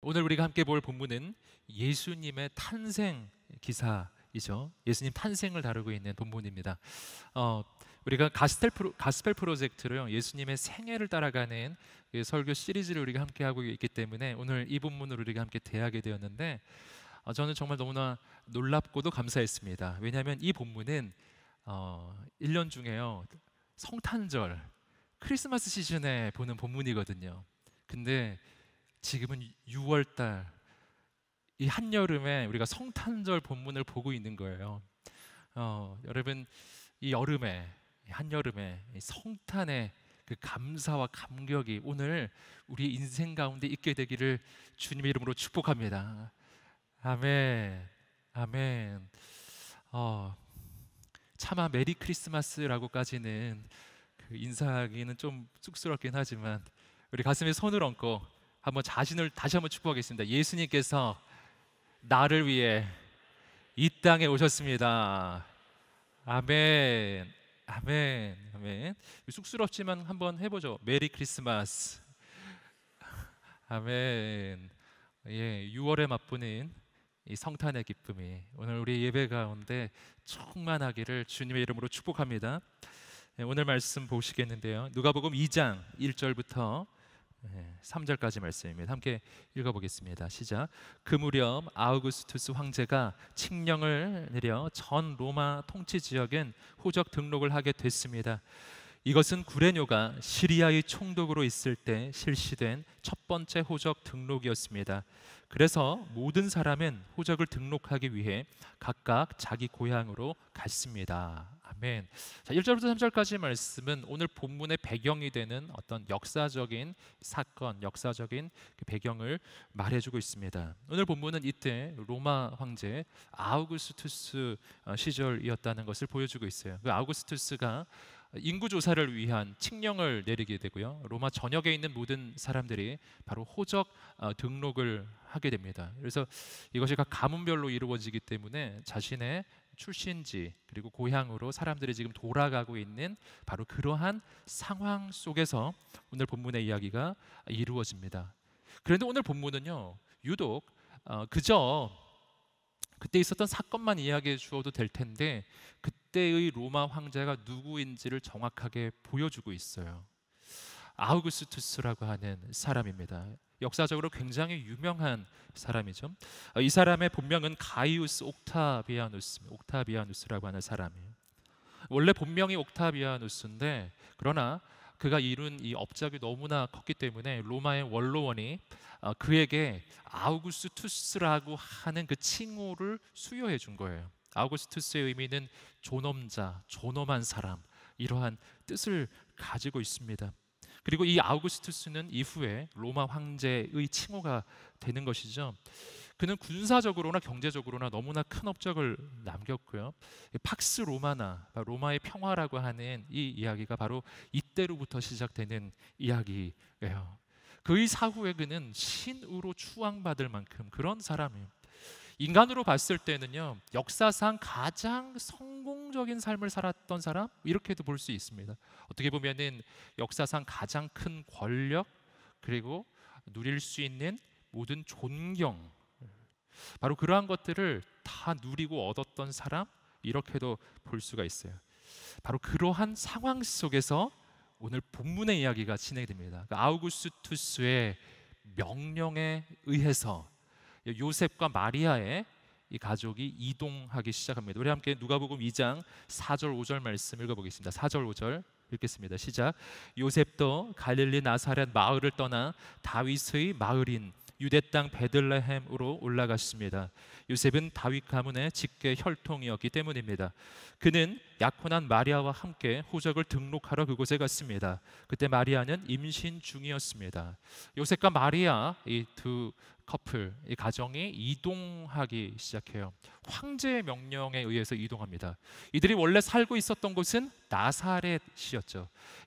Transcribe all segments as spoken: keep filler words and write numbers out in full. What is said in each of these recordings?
오늘 우리가 함께 볼 본문은 예수님의 탄생 기사이죠. 예수님 탄생을 다루고 있는 본문입니다. 어, 우리가 가스펠, 프로, 가스펠 프로젝트로요, 예수님의 생애를 따라가는 그 설교 시리즈를 우리가 함께 하고 있기 때문에 오늘 이 본문을 우리가 함께 대하게 되었는데, 어, 저는 정말 너무나 놀랍고도 감사했습니다. 왜냐하면 이 본문은 어, 일 년 중에요, 성탄절, 크리스마스 시즌에 보는 본문이거든요. 근데 지금은 유월 달, 이 한여름에 우리가 성탄절 본문을 보고 있는 거예요. 어, 여러분, 이 여름에, 이 한여름에 이 성탄의 그 감사와 감격이 오늘 우리 인생 가운데 있게 되기를 주님의 이름으로 축복합니다. 아멘, 아멘. 어, 차마 메리 크리스마스라고까지는 그 인사하기는 좀 쑥스럽긴 하지만, 우리 가슴에 손을 얹고 한번 자신을 다시 한번 축복하겠습니다. 예수님께서 나를 위해 이 땅에 오셨습니다. 아멘, 아멘, 아멘. 쑥스럽지만 한번 해보죠. 메리 크리스마스. 아멘. 예, 유월에 맛보는 이 성탄의 기쁨이 오늘 우리 예배 가운데 충만하기를 주님의 이름으로 축복합니다. 예, 오늘 말씀 보시겠는데요, 누가복음 이 장 일 절부터 삼 절까지 말씀입니다. 함께 읽어보겠습니다. 시작. 그 무렵 아우구스투스 황제가 칙령을 내려 전 로마 통치 지역엔 호적 등록을 하게 됐습니다. 이것은 구레뇨가 시리아의 총독으로 있을 때 실시된 첫 번째 호적 등록이었습니다. 그래서 모든 사람은 호적을 등록하기 위해 각각 자기 고향으로 갔습니다. 아멘. 자, 일 절부터 삼 절까지 말씀은 오늘 본문의 배경이 되는 어떤 역사적인 사건, 역사적인 그 배경을 말해주고 있습니다. 오늘 본문은 이때 로마 황제 아우구스투스 시절이었다는 것을 보여주고 있어요. 그 아우구스투스가 인구 조사를 위한 칙령을 내리게 되고요, 로마 전역에 있는 모든 사람들이 바로 호적 등록을 하게 됩니다. 그래서 이것이 각 가문별로 이루어지기 때문에 자신의 출신지 그리고 고향으로 사람들이 지금 돌아가고 있는 바로 그러한 상황 속에서 오늘 본문의 이야기가 이루어집니다. 그런데 오늘 본문은요, 유독 어, 그저 그때 있었던 사건만 이야기해 주어도 될 텐데 그때의 로마 황제가 누구인지를 정확하게 보여주고 있어요. 아우구스투스라고 하는 사람입니다. 역사적으로 굉장히 유명한 사람이죠. 이 사람의 본명은 가이우스 옥타비아누스, 옥타비아누스라고 하는 사람이에요. 원래 본명이 옥타비아누스인데, 그러나 그가 이룬 이 업적이 너무나 컸기 때문에 로마의 원로원이 그에게 아우구스투스라고 하는 그 칭호를 수여해 준 거예요. 아우구스투스의 의미는 존엄자, 존엄한 사람, 이러한 뜻을 가지고 있습니다. 그리고 이 아우구스투스는 이후에 로마 황제의 칭호가 되는 것이죠. 그는 군사적으로나 경제적으로나 너무나 큰 업적을 남겼고요. 팍스 로마나, 로마의 평화라고 하는 이 이야기가 바로 이때로부터 시작되는 이야기예요. 그의 사후에 그는 신으로 추앙받을 만큼 그런 사람이에요. 인간으로 봤을 때는요, 역사상 가장 성공적인 삶을 살았던 사람, 이렇게도 볼 수 있습니다. 어떻게 보면은 역사상 가장 큰 권력, 그리고 누릴 수 있는 모든 존경, 바로 그러한 것들을 다 누리고 얻었던 사람, 이렇게도 볼 수가 있어요. 바로 그러한 상황 속에서 오늘 본문의 이야기가 진행됩니다. 아우구스투스의 명령에 의해서 요셉과 마리아의 이 가족이 이동하기 시작합니다. 우리 함께 누가복음 이 장 사 절 오 절 말씀 읽어보겠습니다. 사 절 오 절 읽겠습니다. 시작. 요셉도 갈릴리 나사렛 마을을 떠나 다윗의 마을인 유대 땅 베들레헴으로 올라갔습니다. 요셉은 다윗 가문의 직계 혈통이었기 때문입니다. 그는 약혼한 마리아와 함께 호적을 등록하러 그곳에 갔습니다. 그때 마리아는 임신 중이었습니다. 요셉과 마리아, 이 두 커플, 이 가정이 이동하기 시작해요. 황제의 명령에 의해서 이동합니다. 이들이 원래 살고 있었던 곳은 나사렛이었죠.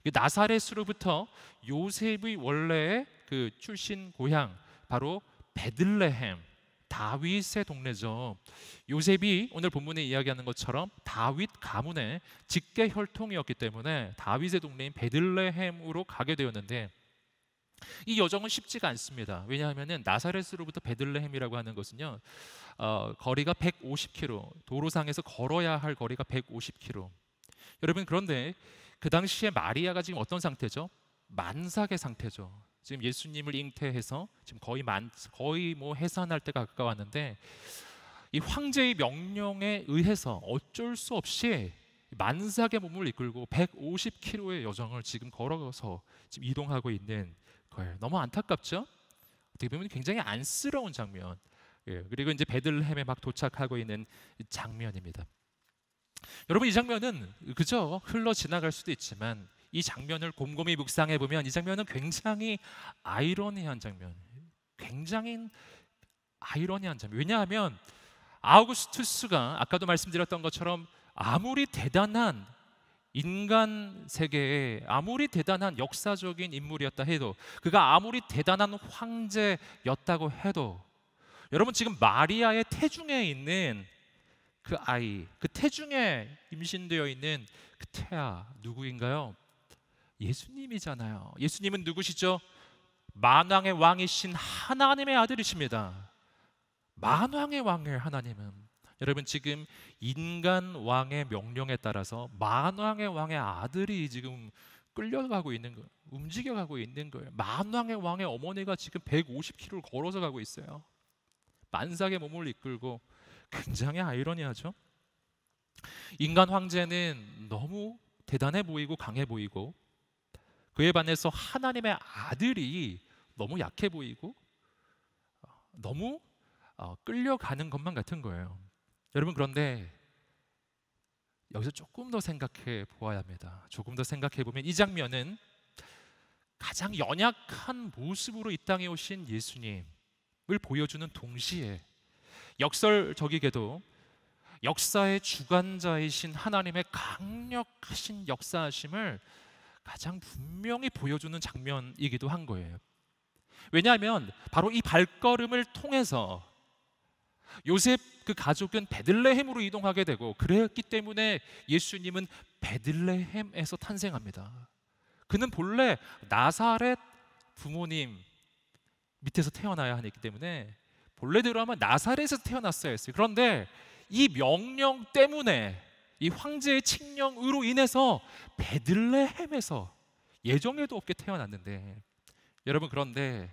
나사렛으로부터 요셉의 원래의 그 출신 고향, 바로 베들레헴, 다윗의 동네죠. 요셉이 오늘 본문에 이야기하는 것처럼 다윗 가문의 직계 혈통이었기 때문에 다윗의 동네인 베들레헴으로 가게 되었는데, 이 여정은 쉽지가 않습니다. 왜냐하면 나사렛으로부터 베들레헴이라고 하는 것은요, 어, 거리가 백오십 킬로미터, 도로상에서 걸어야 할 거리가 백오십 킬로미터. 여러분, 그런데 그 당시에 마리아가 지금 어떤 상태죠? 만삭의 상태죠. 지금 예수님을 잉태해서 지금 거의 만 거의 뭐 해산할 때가 가까웠는데, 이 황제의 명령에 의해서 어쩔 수 없이 만삭의 몸을 이끌고 백오십 킬로미터의 여정을 지금 걸어서 지금 이동하고 있는 거예요. 너무 안타깝죠? 어떻게 보면 굉장히 안쓰러운 장면. 예, 그리고 이제 베들레헴에 막 도착하고 있는 장면입니다. 여러분, 이 장면은 그저 흘러 지나갈 수도 있지만 이 장면을 곰곰이 묵상해 보면 이 장면은 굉장히 아이러니한 장면, 굉장히 아이러니한 장면. 왜냐하면 아우구스투스가 아까도 말씀드렸던 것처럼 아무리 대단한 인간 세계에 아무리 대단한 역사적인 인물이었다 해도, 그가 아무리 대단한 황제였다고 해도, 여러분, 지금 마리아의 태중에 있는 그 아이, 그 태중에 임신되어 있는 그 태아 누구인가요? 예수님이잖아요. 예수님은 누구시죠? 만왕의 왕이신 하나님의 아들이십니다. 만왕의 왕의 하나님은, 여러분, 지금 인간 왕의 명령에 따라서 만왕의 왕의 아들이 지금 끌려가고 있는 거예요. 움직여가고 있는 거예요. 만왕의 왕의 어머니가 지금 백오십 킬로미터를 걸어서 가고 있어요. 만삭의 몸을 이끌고. 굉장히 아이러니하죠. 인간 황제는 너무 대단해 보이고 강해 보이고, 그에 반해서 하나님의 아들이 너무 약해 보이고 너무 끌려가는 것만 같은 거예요. 여러분, 그런데 여기서 조금 더 생각해 보아야 합니다. 조금 더 생각해 보면 이 장면은 가장 연약한 모습으로 이 땅에 오신 예수님을 보여주는 동시에 역설적이게도 역사의 주관자이신 하나님의 강력하신 역사하심을 가장 분명히 보여주는 장면이기도 한 거예요. 왜냐하면 바로 이 발걸음을 통해서 요셉 그 가족은 베들레헴으로 이동하게 되고, 그랬기 때문에 예수님은 베들레헴에서 탄생합니다. 그는 본래 나사렛 부모님 밑에서 태어나야 하기 때문에 본래대로 하면 나사렛에서 태어났어야 했어요. 그런데 이 명령 때문에, 이 황제의 칙령으로 인해서 베들레헴에서 예정에도 없게 태어났는데, 여러분, 그런데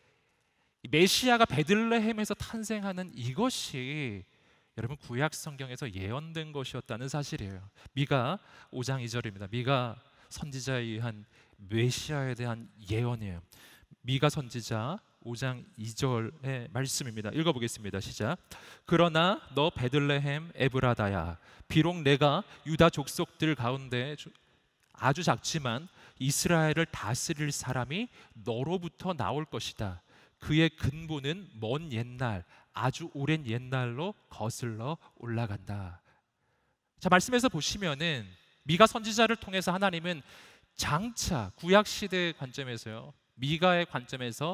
메시아가 베들레헴에서 탄생하는 이것이 여러분 구약 성경에서 예언된 것이었다는 사실이에요. 미가 오 장 이 절입니다. 미가 선지자에 의한 메시아에 대한 예언이에요. 미가 선지자 오 장 이 절의 말씀입니다. 읽어보겠습니다. 시작. 그러나 너 베들레헴 에브라다야, 비록 내가 유다 족속들 가운데 아주 작지만 이스라엘을 다스릴 사람이 너로부터 나올 것이다. 그의 근본은 먼 옛날, 아주 오랜 옛날로 거슬러 올라간다. 자, 말씀에서 보시면은 미가 선지자를 통해서 하나님은 장차 구약 시대의 관점에서요, 미가의 관점에서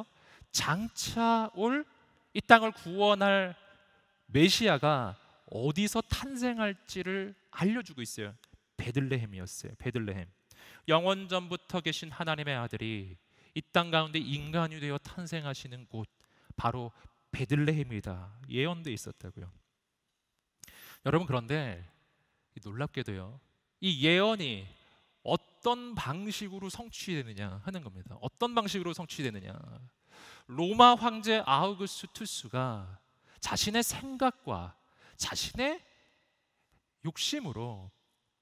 장차 올 이 땅을 구원할 메시아가 어디서 탄생할지를 알려주고 있어요. 베들레헴이었어요. 베들레헴. 영원 전부터 계신 하나님의 아들이 이 땅 가운데 인간이 되어 탄생하시는 곳, 바로 베들레헴이다. 예언돼 있었다고요. 여러분, 그런데 놀랍게도요, 이 예언이 어떤 방식으로 성취되느냐 하는 겁니다. 어떤 방식으로 성취되느냐. 로마 황제 아우구스투스가 자신의 생각과 자신의 욕심으로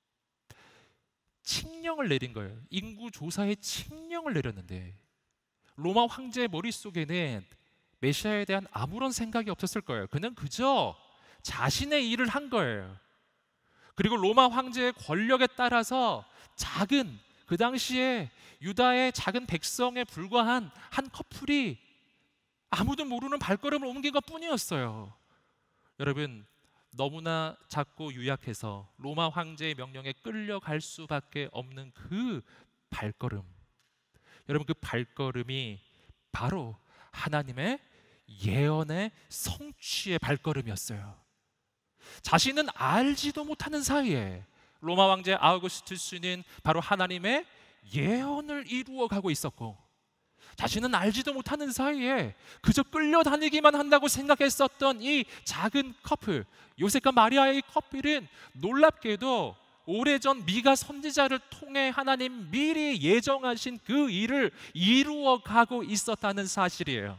칙령을 내린 거예요. 인구 조사에 칙령을 내렸는데, 로마 황제의 머릿속에는 메시아에 대한 아무런 생각이 없었을 거예요. 그는 그저 자신의 일을 한 거예요. 그리고 로마 황제의 권력에 따라서 작은, 그 당시에 유다의 작은 백성에 불과한 한 커플이 아무도 모르는 발걸음을 옮긴 것 뿐이었어요. 여러분, 너무나 작고 유약해서 로마 황제의 명령에 끌려갈 수밖에 없는 그 발걸음, 여러분, 그 발걸음이 바로 하나님의 예언의 성취의 발걸음이었어요. 자신은 알지도 못하는 사이에 로마 황제 아우구스투스는 바로 하나님의 예언을 이루어 가고 있었고, 자신은 알지도 못하는 사이에 그저 끌려다니기만 한다고 생각했었던 이 작은 커플, 요셉과 마리아의 커플은 놀랍게도 오래전 미가 선지자를 통해 하나님 미리 예정하신 그 일을 이루어가고 있었다는 사실이에요.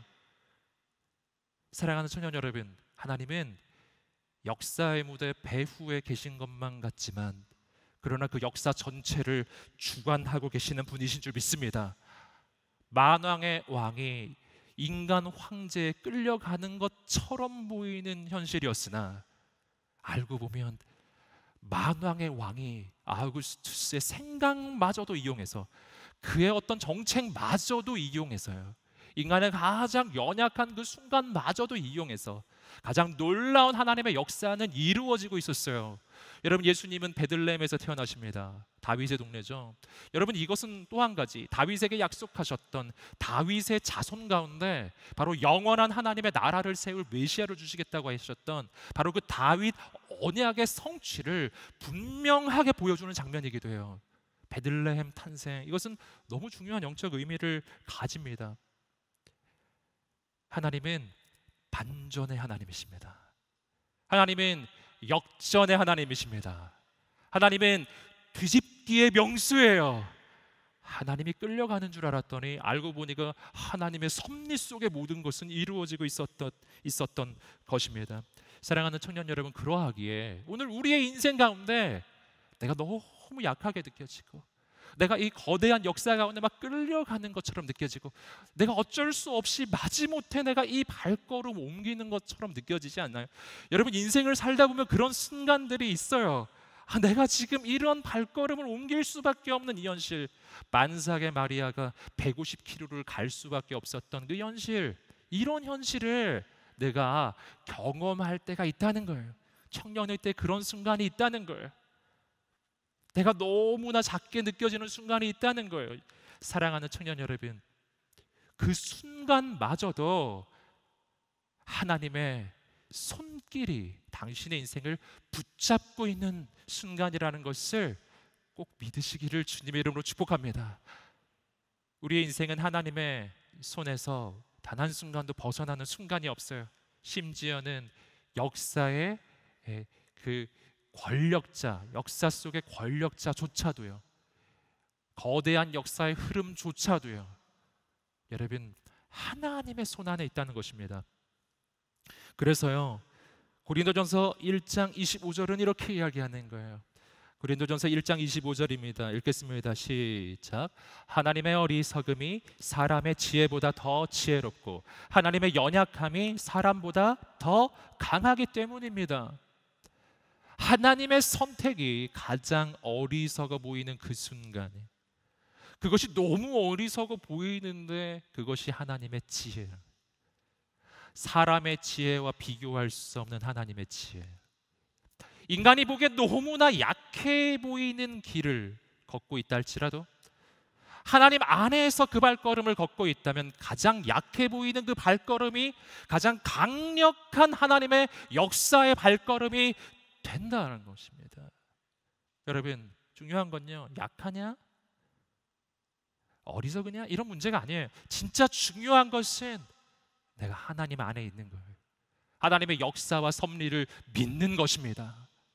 사랑하는 청년 여러분, 하나님은 역사의 무대 배후에 계신 것만 같지만 그러나 그 역사 전체를 주관하고 계시는 분이신 줄 믿습니다. 만왕의 왕이 인간 황제에 끌려가는 것처럼 보이는 현실이었으나 알고 보면 만왕의 왕이 아우구스투스의 생각마저도 이용해서, 그의 어떤 정책마저도 이용해서요, 인간의 가장 연약한 그 순간마저도 이용해서 가장 놀라운 하나님의 역사는 이루어지고 있었어요. 여러분, 예수님은 베들레헴에서 태어나십니다. 다윗의 동네죠. 여러분, 이것은 또 한 가지 다윗에게 약속하셨던 다윗의 자손 가운데 바로 영원한 하나님의 나라를 세울 메시아를 주시겠다고 하셨던 바로 그 다윗 언약의 성취를 분명하게 보여주는 장면이기도 해요. 베들레헴 탄생, 이것은 너무 중요한 영적 의미를 가집니다. 하나님은 반전의 하나님이십니다. 하나님은 역전의 하나님이십니다. 하나님은 뒤집기의 명수예요. 하나님이 끌려가는 줄 알았더니 알고 보니까 하나님의 섭리 속에 모든 것은 이루어지고 있었던, 있었던 것입니다. 사랑하는 청년 여러분, 그러하기에 오늘 우리의 인생 가운데 내가 너무 약하게 느껴지고, 내가 이 거대한 역사 가운데 막 끌려가는 것처럼 느껴지고, 내가 어쩔 수 없이 마지못해 내가 이 발걸음 옮기는 것처럼 느껴지지 않나요? 여러분, 인생을 살다 보면 그런 순간들이 있어요. 아, 내가 지금 이런 발걸음을 옮길 수밖에 없는 이 현실, 만삭의 마리아가 백오십 킬로미터를 갈 수밖에 없었던 그 현실, 이런 현실을 내가 경험할 때가 있다는 거예요. 청년의 때 그런 순간이 있다는 거예요. 내가 너무나 작게 느껴지는 순간이 있다는 거예요. 사랑하는 청년 여러분, 그 순간마저도 하나님의 손길이 당신의 인생을 붙잡고 있는 순간이라는 것을 꼭 믿으시기를 주님의 이름으로 축복합니다. 우리의 인생은 하나님의 손에서 단 한순간도 벗어나는 순간이 없어요. 심지어는 역사의 그 권력자, 역사 속의 권력자조차도요, 거대한 역사의 흐름조차도요, 여러분, 하나님의 손 안에 있다는 것입니다. 그래서요, 고린도전서 일 장 이십오 절은 이렇게 이야기하는 거예요. 고린도전서 일 장 이십오 절입니다. 읽겠습니다. 시작. 하나님의 어리석음이 사람의 지혜보다 더 지혜롭고 하나님의 연약함이 사람보다 더 강하기 때문입니다. 하나님의 선택이 가장 어리석어 보이는 그 순간에, 그것이 너무 어리석어 보이는데 그것이 하나님의 지혜예요. 사람의 지혜와 비교할 수 없는 하나님의 지혜. 인간이 보기에 너무나 약해 보이는 길을 걷고 있다 할지라도 하나님 안에서 그 발걸음을 걷고 있다면 가장 약해 보이는 그 발걸음이 가장 강력한 하나님의 역사의 발걸음이 된다는 것입니다. 여러분, 중요한 건요, 약하냐? 어리석으냐? 이런 문제가 아니에요. 진짜 중요한 것은 내가 하나님 안에 있는 거예요. 하나님의 역사와 섭리를 믿는 것입니다.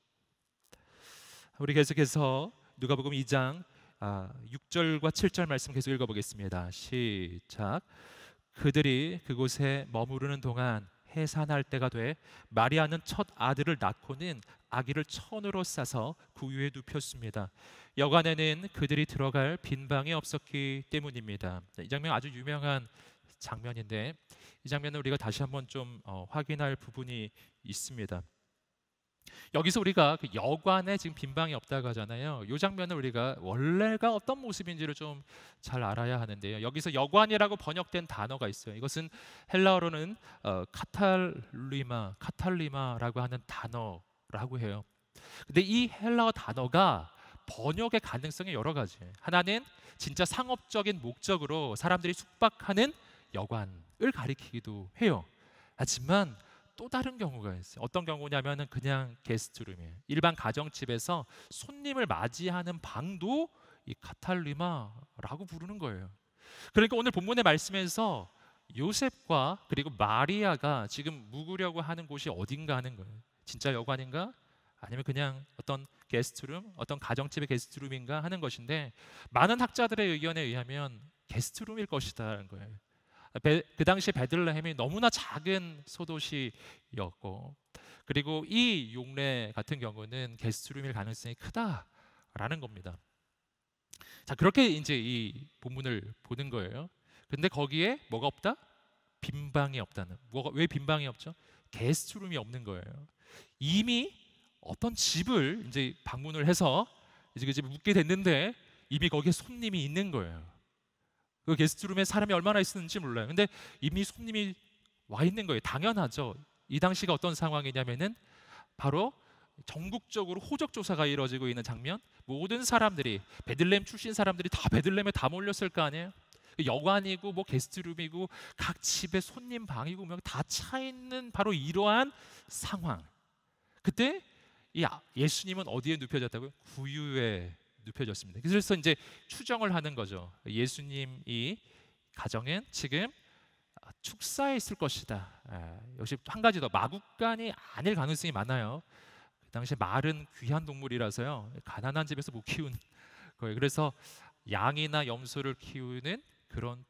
우리 계속해서 누가복음 이 장 육 절과 칠 절 말씀 계속 읽어보겠습니다. 시작. 그들이 그곳에 머무르는 동안 해산할 때가 돼 마리아는 첫 아들을 낳고는 아기를 천으로 싸서 구유에 눕혔습니다. 여관에는 그들이 들어갈 빈 방이 없었기 때문입니다. 이 장면 아주 유명한 장면인데, 이 장면을 우리가 다시 한번 좀 어, 확인할 부분이 있습니다. 여기서 우리가 그 여관에 지금 빈 방이 없다고 하잖아요. 이 장면을 우리가 원래가 어떤 모습인지를 좀 잘 알아야 하는데요. 여기서 여관이라고 번역된 단어가 있어요. 이것은 헬라어로는 어, 카탈리마, 카탈리마라고 하는 단어라고 해요. 근데 이 헬라어 단어가 번역의 가능성이 여러 가지예요. 하나는 진짜 상업적인 목적으로 사람들이 숙박하는 여관을 가리키기도 해요. 하지만 또 다른 경우가 있어요. 어떤 경우냐면은 그냥 게스트룸이에요. 일반 가정집에서 손님을 맞이하는 방도 이 카탈리마라고 부르는 거예요. 그러니까 오늘 본문의 말씀에서 요셉과 그리고 마리아가 지금 묵으려고 하는 곳이 어딘가 하는 거예요. 진짜 여관인가? 아니면 그냥 어떤 게스트룸, 어떤 가정집의 게스트룸인가 하는 것인데, 많은 학자들의 의견에 의하면 게스트룸일 것이다라는 거예요. 베, 그 당시 베들레헴이 너무나 작은 소도시였고, 그리고 이 용례 같은 경우는 게스트룸일 가능성이 크다라는 겁니다. 자, 그렇게 이제 이 본문을 보는 거예요. 근데 거기에 뭐가 없다? 빈방이 없다는. 뭐가 왜 빈방이 없죠? 게스트룸이 없는 거예요. 이미 어떤 집을 이제 방문을 해서 이제 그 집에 묵게 됐는데 이미 거기에 손님이 있는 거예요. 그 게스트룸에 사람이 얼마나 있었는지 몰라요. 근데 이미 손님이 와 있는 거예요. 당연하죠. 이 당시가 어떤 상황이냐면은 바로 전국적으로 호적 조사가 이루어지고 있는 장면. 모든 사람들이, 베들레헴 출신 사람들이 다 베들레헴에 다 몰렸을 거 아니에요. 여관이고 뭐 게스트룸이고 각 집에 손님 방이고 다 차 있는 바로 이러한 상황. 그때 이 예수님은 어디에 눕혀졌다고요? 구유에 눕혀졌습니다. 그래서 이제 추정을 하는 거죠. 예수님 이 가정은 지금 축사에 있을 것이다. 아, 역시 한 가지 더, 마구간이 아닐 가능성이 많아요. 그 당시에 말은 귀한 동물이라서요, 가난한 집에서 못 키운 거예요. 그래서 양이나 염소를 키우는 그런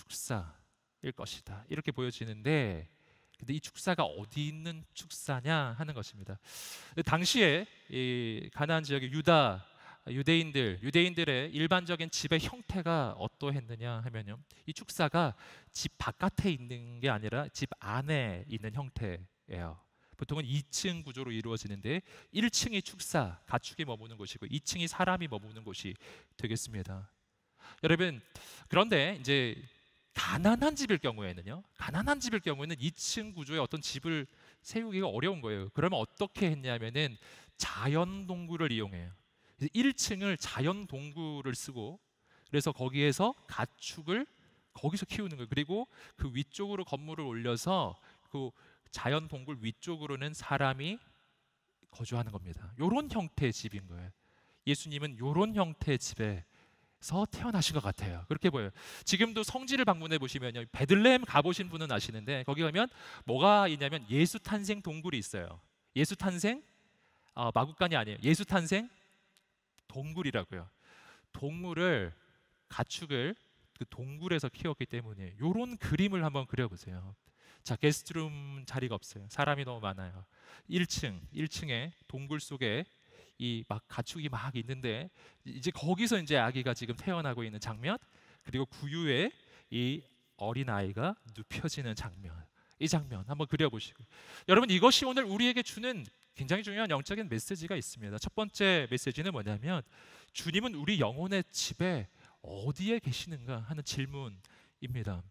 축사일 것이다, 이렇게 보여지는데, 근데 이 축사가 어디 있는 축사냐 하는 것입니다. 당시에 이 가나안 지역의 유다 유대인들 유대인들의 일반적인 집의 형태가 어떠했느냐 하면요, 이 축사가 집 바깥에 있는 게 아니라 집 안에 있는 형태예요. 보통은 이 층 구조로 이루어지는데 일 층이 축사, 가축이 머무는 곳이고 이 층이 사람이 머무는 곳이 되겠습니다. 여러분, 그런데 이제 가난한 집일 경우에는요, 가난한 집일 경우에는 이 층 구조의 어떤 집을 세우기가 어려운 거예요. 그러면 어떻게 했냐면은 자연 동굴을 이용해요. 일 층을 자연 동굴을 쓰고, 그래서 거기에서 가축을 거기서 키우는 거예요. 그리고 그 위쪽으로 건물을 올려서 그 자연 동굴 위쪽으로는 사람이 거주하는 겁니다. 이런 형태의 집인 거예요. 예수님은 이런 형태의 집에서 태어나신 것 같아요. 그렇게 보여요. 지금도 성지를 방문해 보시면요, 베들레헴 가보신 분은 아시는데 거기 가면 뭐가 있냐면 예수 탄생 동굴이 있어요. 예수 탄생 아, 마구간이 아니에요. 예수 탄생 동굴이라고요. 동물을, 가축을 그 동굴에서 키웠기 때문에 이런 그림을 한번 그려보세요. 자, 게스트룸 자리가 없어요. 사람이 너무 많아요. 일 층, 일 층에 동굴 속에 이 막 가축이 막 있는데 이제 거기서 이제 아기가 지금 태어나고 있는 장면, 그리고 구유에 이 어린 아이가 눕혀지는 장면, 이 장면 한번 그려보시고, 여러분, 이것이 오늘 우리에게 주는 굉장히 중요한 영적인 메시지가 있습니다. 첫 번째 메시지는 뭐냐면 주님은 우리 영혼의 집에 어디에 계시는가 하는 질문입니다.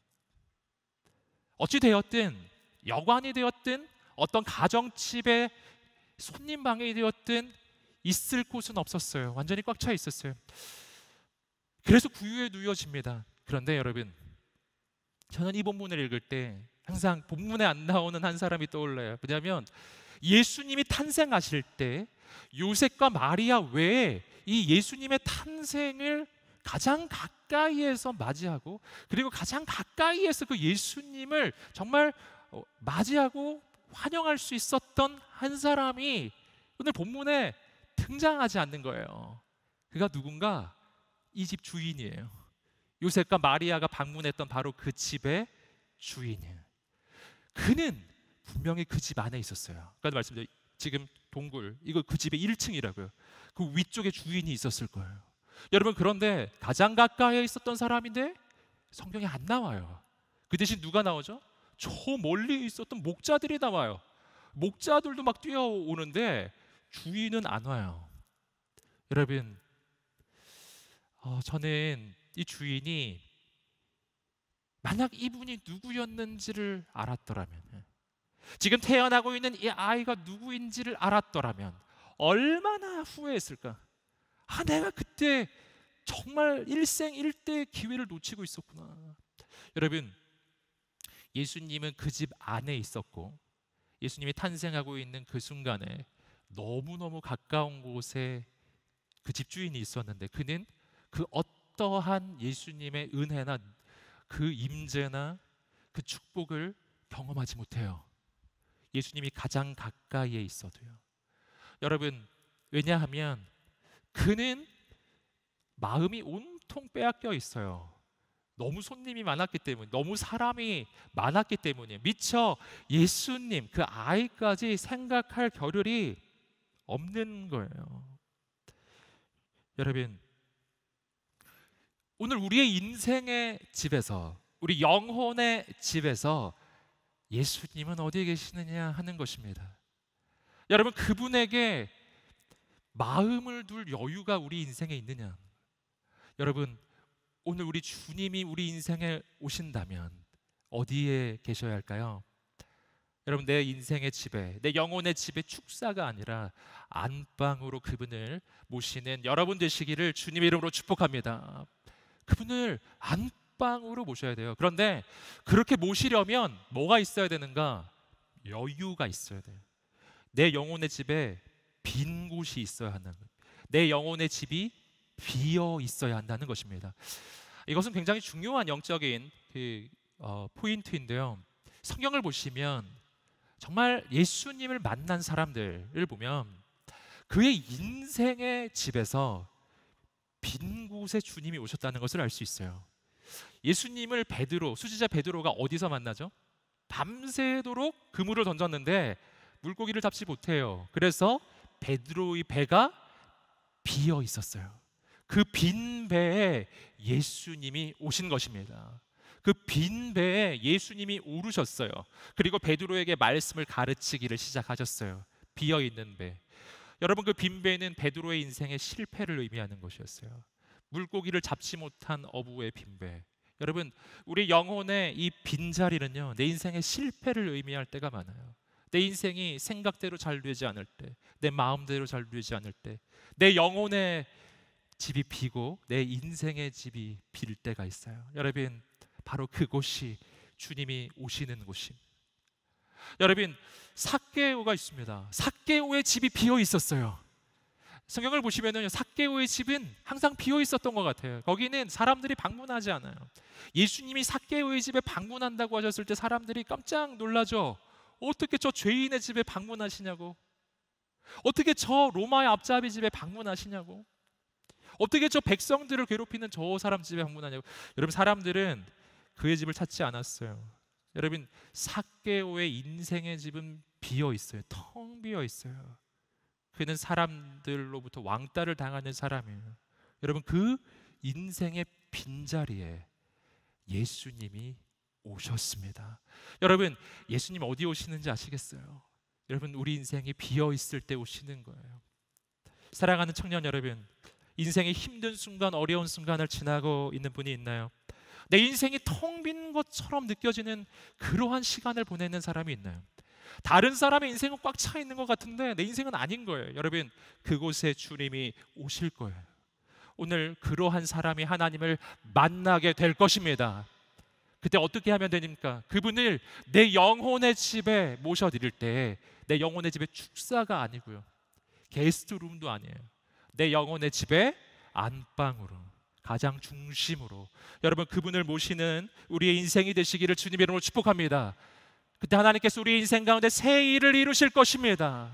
어찌 되었든, 여관이 되었든 어떤 가정집의 손님방이 되었든 있을 곳은 없었어요. 완전히 꽉 차 있었어요. 그래서 구유에 누워집니다. 그런데 여러분, 저는 이 본문을 읽을 때 항상 본문에 안 나오는 한 사람이 떠올라요. 왜냐하면 예수님이 탄생하실 때 요셉과 마리아 외에 이 예수님의 탄생을 가장 가까이에서 맞이하고, 그리고 가장 가까이에서 그 예수님을 정말 맞이하고 환영할 수 있었던 한 사람이 오늘 본문에 등장하지 않는 거예요. 그가 누군가? 이 집 주인이에요. 요셉과 마리아가 방문했던 바로 그 집의 주인이에요. 그는 분명히 그 집 안에 있었어요. 아까도 말씀드린 지금 동굴, 이거 그 집의 일 층이라고요. 그 위쪽에 주인이 있었을 거예요. 여러분, 그런데 가장 가까이에 있었던 사람인데 성경에 안 나와요. 그 대신 누가 나오죠? 저 멀리 있었던 목자들이 나와요. 목자들도 막 뛰어오는데 주인은 안 와요. 여러분, 어, 저는 이 주인이 만약 이분이 누구였는지를 알았더라면, 지금 태어나고 있는 이 아이가 누구인지를 알았더라면 얼마나 후회했을까? 아, 내가 그때 정말 일생일대의 기회를 놓치고 있었구나. 여러분, 예수님은 그 집 안에 있었고 예수님이 탄생하고 있는 그 순간에 너무너무 가까운 곳에 그 집주인이 있었는데 그는 그 어떠한 예수님의 은혜나 그 임재나 그 축복을 경험하지 못해요. 예수님이 가장 가까이에 있어도요. 여러분, 왜냐하면 그는 마음이 온통 빼앗겨 있어요. 너무 손님이 많았기 때문에, 너무 사람이 많았기 때문에 미처 예수님 그 아이까지 생각할 겨를이 없는 거예요. 여러분, 오늘 우리의 인생의 집에서, 우리 영혼의 집에서 예수님은 어디에 계시느냐 하는 것입니다. 여러분, 그분에게 마음을 둘 여유가 우리 인생에 있느냐? 여러분, 오늘 우리 주님이 우리 인생에 오신다면 어디에 계셔야 할까요? 여러분, 내 인생의 집에, 내 영혼의 집에 축사가 아니라 안방으로 그분을 모시는 여러분 되시기를 주님의 이름으로 축복합니다. 그분을 안방으로 모셔야 돼요. 그런데 그렇게 모시려면 뭐가 있어야 되는가? 여유가 있어야 돼요. 내 영혼의 집에 빈 곳이 있어야 한다는 거예요. 내 영혼의 집이 비어 있어야 한다는 것입니다. 이것은 굉장히 중요한 영적인 그 어, 포인트인데요. 성경을 보시면 정말 예수님을 만난 사람들을 보면 그의 인생의 집에서 빈 곳에 주님이 오셨다는 것을 알 수 있어요. 예수님을 베드로, 수지자 베드로가 어디서 만나죠? 밤새도록 그물을 던졌는데 물고기를 잡지 못해요. 그래서 베드로의 배가 비어 있었어요. 그 빈 배에 예수님이 오신 것입니다. 그 빈 배에 예수님이 오르셨어요. 그리고 베드로에게 말씀을 가르치기를 시작하셨어요. 비어 있는 배. 여러분, 그 빈 배는 베드로의 인생의 실패를 의미하는 것이었어요. 물고기를 잡지 못한 어부의 빈 배. 여러분, 우리 영혼의 이 빈자리는요, 내 인생의 실패를 의미할 때가 많아요. 내 인생이 생각대로 잘 되지 않을 때, 내 마음대로 잘 되지 않을 때, 내 영혼의 집이 비고 내 인생의 집이 빌 때가 있어요. 여러분, 바로 그곳이 주님이 오시는 곳입니다. 여러분, 삭개오가 있습니다. 삭개오의 집이 비어 있었어요. 성경을 보시면은 삭개오의 집은 항상 비어 있었던 것 같아요. 거기는 사람들이 방문하지 않아요. 예수님이 삭개오의 집에 방문한다고 하셨을 때 사람들이 깜짝 놀라죠. 어떻게 저 죄인의 집에 방문하시냐고, 어떻게 저 로마의 앞잡이 집에 방문하시냐고, 어떻게 저 백성들을 괴롭히는 저 사람 집에 방문하냐고. 여러분, 사람들은 그의 집을 찾지 않았어요. 여러분, 삭개오의 인생의 집은 비어 있어요. 텅 비어 있어요. 그는 사람들로부터 왕따를 당하는 사람이에요. 여러분, 그 인생의 빈자리에 예수님이 오셨습니다. 여러분, 예수님 어디 오시는지 아시겠어요? 여러분, 우리 인생이 비어 있을 때 오시는 거예요. 사랑하는 청년 여러분, 인생의 힘든 순간, 어려운 순간을 지나고 있는 분이 있나요? 내 인생이 텅 빈 것처럼 느껴지는 그러한 시간을 보내는 사람이 있나요? 다른 사람의 인생은 꽉 차 있는 것 같은데 내 인생은 아닌 거예요. 여러분, 그곳에 주님이 오실 거예요. 오늘 그러한 사람이 하나님을 만나게 될 것입니다. 그때 어떻게 하면 됩니까? 그분을 내 영혼의 집에 모셔드릴 때 내 영혼의 집에 축사가 아니고요, 게스트룸도 아니에요. 내 영혼의 집에 안방으로, 가장 중심으로 여러분, 그분을 모시는 우리의 인생이 되시기를 주님의 이름으로 축복합니다. 그때 하나님께서 우리 인생 가운데 새 일을 이루실 것입니다.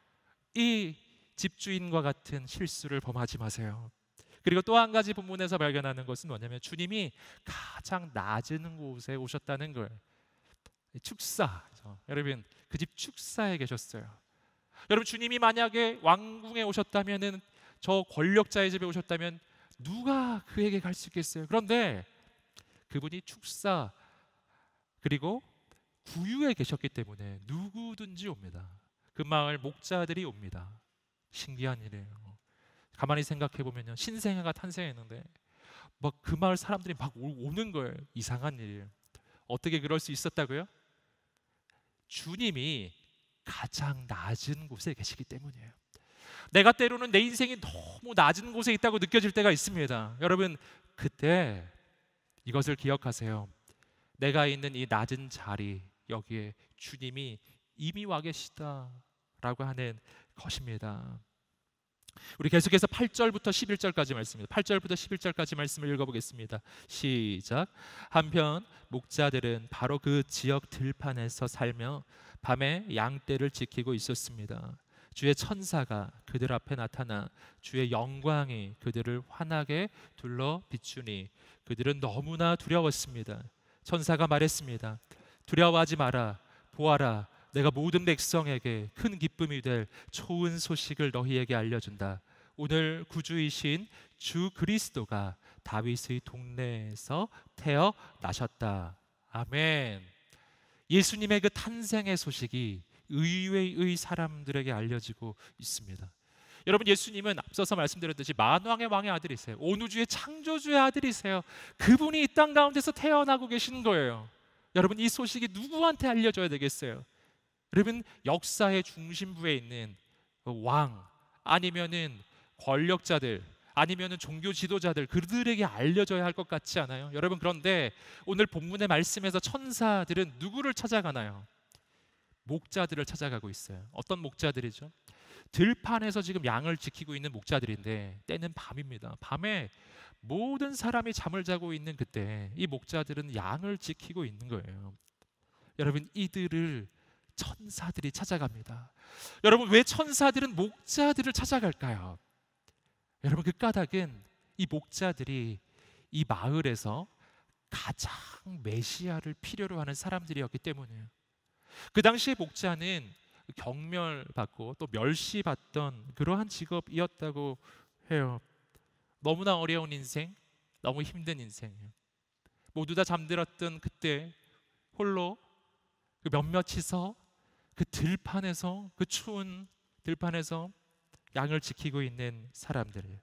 이 집주인과 같은 실수를 범하지 마세요. 그리고 또 한 가지 본문에서 발견하는 것은 뭐냐면 주님이 가장 낮은 곳에 오셨다는 거예요. 축사. 여러분, 그 집 축사에 계셨어요. 여러분, 주님이 만약에 왕궁에 오셨다면은, 저 권력자의 집에 오셨다면 누가 그에게 갈 수 있겠어요? 그런데 그분이 축사 그리고 구유에 계셨기 때문에 누구든지 옵니다. 그 마을 목자들이 옵니다. 신기한 일이에요. 가만히 생각해 보면요, 신생아가 탄생했는데 막 그 마을 사람들이 막 오는 거예요. 이상한 일이에요. 어떻게 그럴 수 있었다고요? 주님이 가장 낮은 곳에 계시기 때문이에요. 내가 때로는 내 인생이 너무 낮은 곳에 있다고 느껴질 때가 있습니다. 여러분, 그때 이것을 기억하세요. 내가 있는 이 낮은 자리, 여기에 주님이 이미 와 계시다라고 하는 것입니다. 우리 계속해서 팔 절부터 십일 절까지 말씀입니다. 팔 절부터 십일 절까지 말씀을 읽어보겠습니다. 시작. 한편 목자들은 바로 그 지역 들판에서 살며 밤에 양떼를 지키고 있었습니다. 주의 천사가 그들 앞에 나타나 주의 영광이 그들을 환하게 둘러 비추니 그들은 너무나 두려웠습니다. 천사가 말했습니다. 두려워하지 마라. 보아라, 내가 모든 백성에게 큰 기쁨이 될 좋은 소식을 너희에게 알려준다. 오늘 구주이신 주 그리스도가 다윗의 동네에서 태어나셨다. 아멘. 예수님의 그 탄생의 소식이 의외의 사람들에게 알려지고 있습니다. 여러분, 예수님은 앞서서 말씀드렸듯이 만왕의 왕의 아들이세요. 온 우주의 창조주의 아들이세요. 그분이 이 땅 가운데서 태어나고 계신 거예요. 여러분, 이 소식이 누구한테 알려져야 되겠어요? 여러분, 역사의 중심부에 있는 왕, 아니면은 권력자들, 아니면은 종교 지도자들, 그들에게 알려져야 할 것 같지 않아요? 여러분, 그런데 오늘 본문의 말씀에서 천사들은 누구를 찾아가나요? 목자들을 찾아가고 있어요. 어떤 목자들이죠? 들판에서 지금 양을 지키고 있는 목자들인데 때는 밤입니다. 밤에 모든 사람이 잠을 자고 있는 그때 이 목자들은 양을 지키고 있는 거예요. 여러분, 이들을 천사들이 찾아갑니다. 여러분, 왜 천사들은 목자들을 찾아갈까요? 여러분, 그 까닭은 이 목자들이 이 마을에서 가장 메시아를 필요로 하는 사람들이었기 때문이에요. 그 당시에 목자는 경멸받고 또 멸시받던 그러한 직업이었다고 해요. 너무나 어려운 인생, 너무 힘든 인생이에요. 모두 다 잠들었던 그때 홀로 그 몇몇이서 그 들판에서, 그 추운 들판에서 양을 지키고 있는 사람들이에요.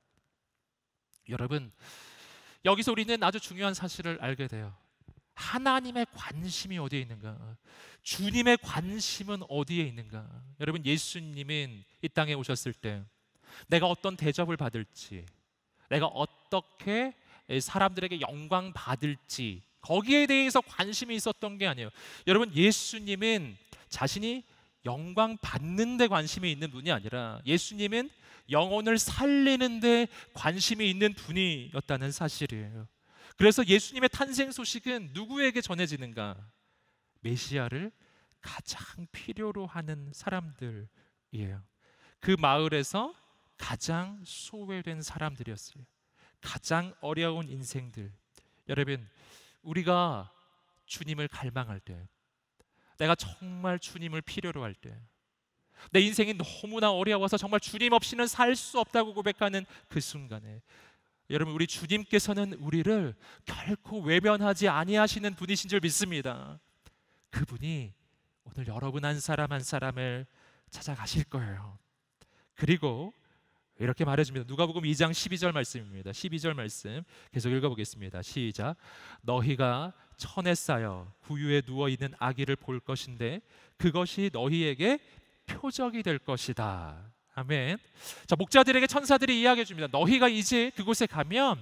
여러분, 여기서 우리는 아주 중요한 사실을 알게 돼요. 하나님의 관심이 어디에 있는가? 주님의 관심은 어디에 있는가? 여러분, 예수님은 이 땅에 오셨을 때 내가 어떤 대접을 받을지, 내가 어떻게 사람들에게 영광 받을지, 거기에 대해서 관심이 있었던 게 아니에요. 여러분, 예수님은 자신이 영광 받는 데 관심이 있는 분이 아니라 예수님은 영혼을 살리는 데 관심이 있는 분이었다는 사실이에요. 그래서 예수님의 탄생 소식은 누구에게 전해지는가? 메시아를 가장 필요로 하는 사람들이에요. 그 마을에서 가장 소외된 사람들이었어요. 가장 어려운 인생들. 여러분, 우리가 주님을 갈망할 때, 내가 정말 주님을 필요로 할 때, 내 인생이 너무나 어려워서 정말 주님 없이는 살 수 없다고 고백하는 그 순간에, 여러분, 우리 주님께서는 우리를 결코 외면하지 아니하시는 분이신 줄 믿습니다. 그분이 오늘 여러분 한 사람 한 사람을 찾아가실 거예요. 그리고 이렇게 말해줍니다. 누가복음 이 장 십이 절 말씀입니다. 십이 절 말씀 계속 읽어보겠습니다. 시작. 너희가 천에 쌓여 구유에 누워있는 아기를 볼 것인데 그것이 너희에게 표적이 될 것이다. 아멘. 자, 목자들에게 천사들이 이야기해 줍니다. 너희가 이제 그곳에 가면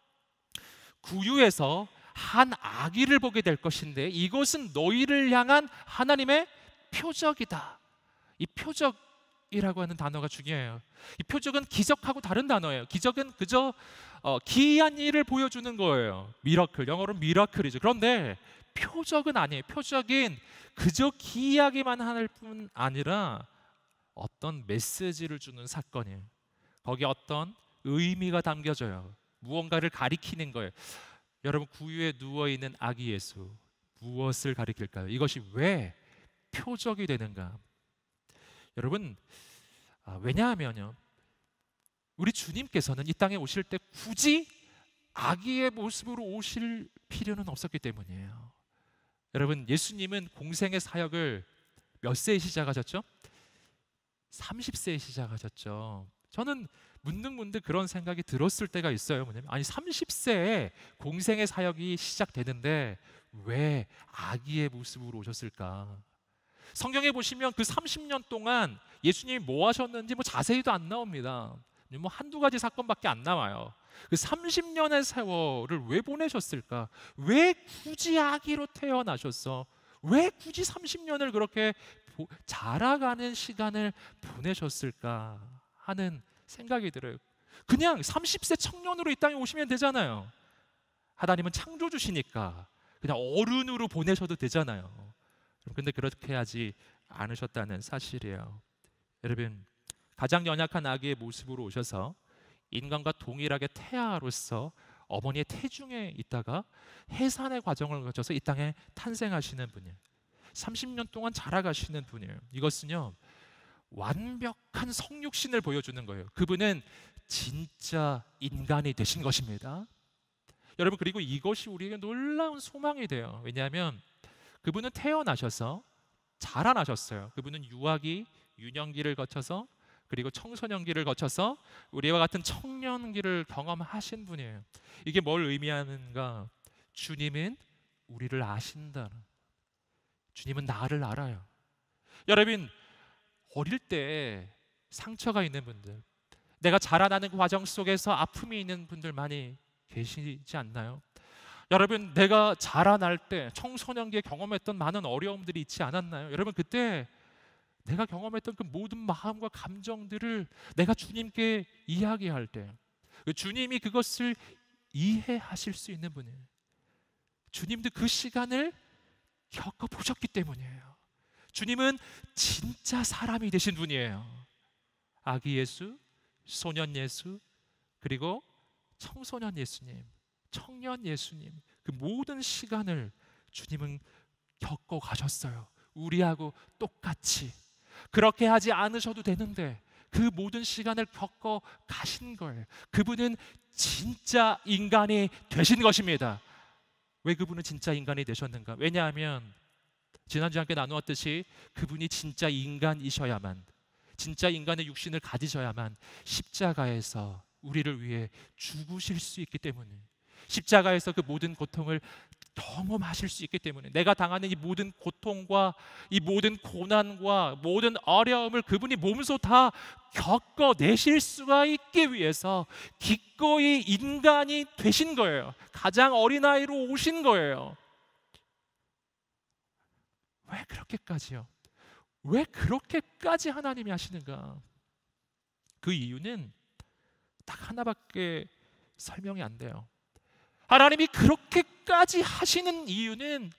구유에서 한 아기를 보게 될 것인데 이것은 너희를 향한 하나님의 표적이다. 이 표적이라고 하는 단어가 중요해요. 이 표적은 기적하고 다른 단어예요. 기적은 그저 어, 기이한 일을 보여주는 거예요. 미러클, 영어로 미러클이죠. 그런데 표적은 아니에요. 표적은 그저 기이하기만 할 뿐 아니라 어떤 메시지를 주는 사건이에요. 거기에 어떤 의미가 담겨져요. 무언가를 가리키는 거예요. 여러분, 구유에 누워있는 아기 예수, 무엇을 가리킬까요? 이것이 왜 표적이 되는가? 여러분, 아, 왜냐하면요, 우리 주님께서는 이 땅에 오실 때 굳이 아기의 모습으로 오실 필요는 없었기 때문이에요. 여러분, 예수님은 공생의 사역을 몇 세에 시작하셨죠? 삼십 세에 시작하셨죠. 저는 문득문득 그런 생각이 들었을 때가 있어요. 뭐냐면, 아니 삼십 세에 공생의 사역이 시작되는데 왜 아기의 모습으로 오셨을까? 성경에 보시면 그 삼십 년 동안 예수님이 뭐 하셨는지 뭐 자세히도 안 나옵니다. 뭐 한두 가지 사건밖에 안 나와요. 그 삼십 년의 세월을 왜 보내셨을까? 왜 굳이 아기로 태어나셨어? 왜 굳이 삼십 년을 그렇게 자라가는 시간을 보내셨을까 하는 생각이 들어요. 그냥 삼십 세 청년으로 이 땅에 오시면 되잖아요. 하나님은 창조주시니까 그냥 어른으로 보내셔도 되잖아요. 근데 그렇게 하지 않으셨다는 사실이에요. 여러분, 가장 연약한 아기의 모습으로 오셔서 인간과 동일하게 태아로서 어머니의 태중에 있다가 해산의 과정을 거쳐서 이 땅에 탄생하시는 분이에요. 삼십 년 동안 자라가시는 분이에요. 이것은요, 완벽한 성육신을 보여주는 거예요. 그분은 진짜 인간이 되신 것입니다. 여러분, 그리고 이것이 우리에게 놀라운 소망이 돼요. 왜냐하면 그분은 태어나셔서 자라나셨어요. 그분은 유아기, 유년기를 거쳐서 그리고 청소년기를 거쳐서 우리와 같은 청년기를 경험하신 분이에요. 이게 뭘 의미하는가? 주님은 우리를 아신다는, 주님은 나를 알아요. 여러분, 어릴 때 상처가 있는 분들, 내가 자라나는 과정 속에서 아픔이 있는 분들 많이 계시지 않나요? 여러분, 내가 자라날 때 청소년기에 경험했던 많은 어려움들이 있지 않았나요? 여러분, 그때 내가 경험했던 그 모든 마음과 감정들을 내가 주님께 이야기할 때 주님이 그것을 이해하실 수 있는 분이에요. 주님도 그 시간을 겪어보셨기 때문이에요. 주님은 진짜 사람이 되신 분이에요. 아기 예수, 소년 예수, 그리고 청소년 예수님, 청년 예수님, 그 모든 시간을 주님은 겪어 가셨어요. 우리하고 똑같이. 그렇게 하지 않으셔도 되는데 그 모든 시간을 겪어 가신 거예요. 그분은 진짜 인간이 되신 것입니다. 왜 그분은 진짜 인간이 되셨는가? 왜냐하면 지난주에 함께 나누었듯이 그분이 진짜 인간이셔야만, 진짜 인간의 육신을 가지셔야만 십자가에서 우리를 위해 죽으실 수 있기 때문에, 십자가에서 그 모든 고통을 경험하실 수 있기 때문에, 내가 당하는 이 모든 고통과 이 모든 고난과 모든 어려움을 그분이 몸소 다 겪어내실 수가 있기 위해서 기꺼이 인간이 되신 거예요. 가장 어린아이로 오신 거예요. 왜 그렇게까지요? 왜 그렇게까지 하나님이 하시는가? 그 이유는 딱 하나밖에 설명이 안 돼요. 하나님이 그렇게까지 하시는 이유는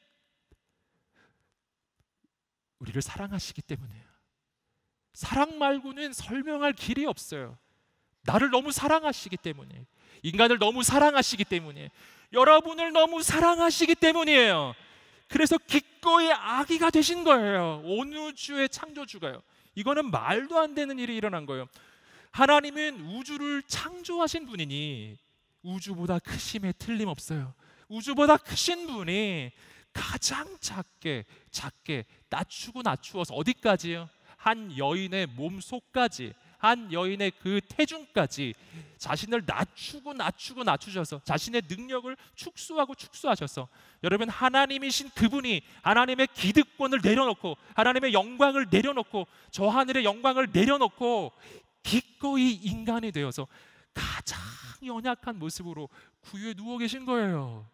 우리를 사랑하시기 때문이에요. 사랑 말고는 설명할 길이 없어요. 나를 너무 사랑하시기 때문에, 인간을 너무 사랑하시기 때문에, 여러분을 너무 사랑하시기 때문이에요. 그래서 기꺼이 아기가 되신 거예요. 온 우주의 창조주가요. 이거는 말도 안 되는 일이 일어난 거예요. 하나님은 우주를 창조하신 분이니 우주보다 크심에 틀림없어요. 우주보다 크신 분이 가장 작게 작게 낮추고 낮추어서 어디까지요? 한 여인의 몸속까지, 한 여인의 그 태중까지 자신을 낮추고 낮추고 낮추셔서 자신의 능력을 축소하고 축소하셔서, 여러분, 하나님이신 그분이 하나님의 기득권을 내려놓고 하나님의 영광을 내려놓고 저 하늘의 영광을 내려놓고 기꺼이 인간이 되어서 가장 연약한 모습으로 구유에 누워 계신 거예요.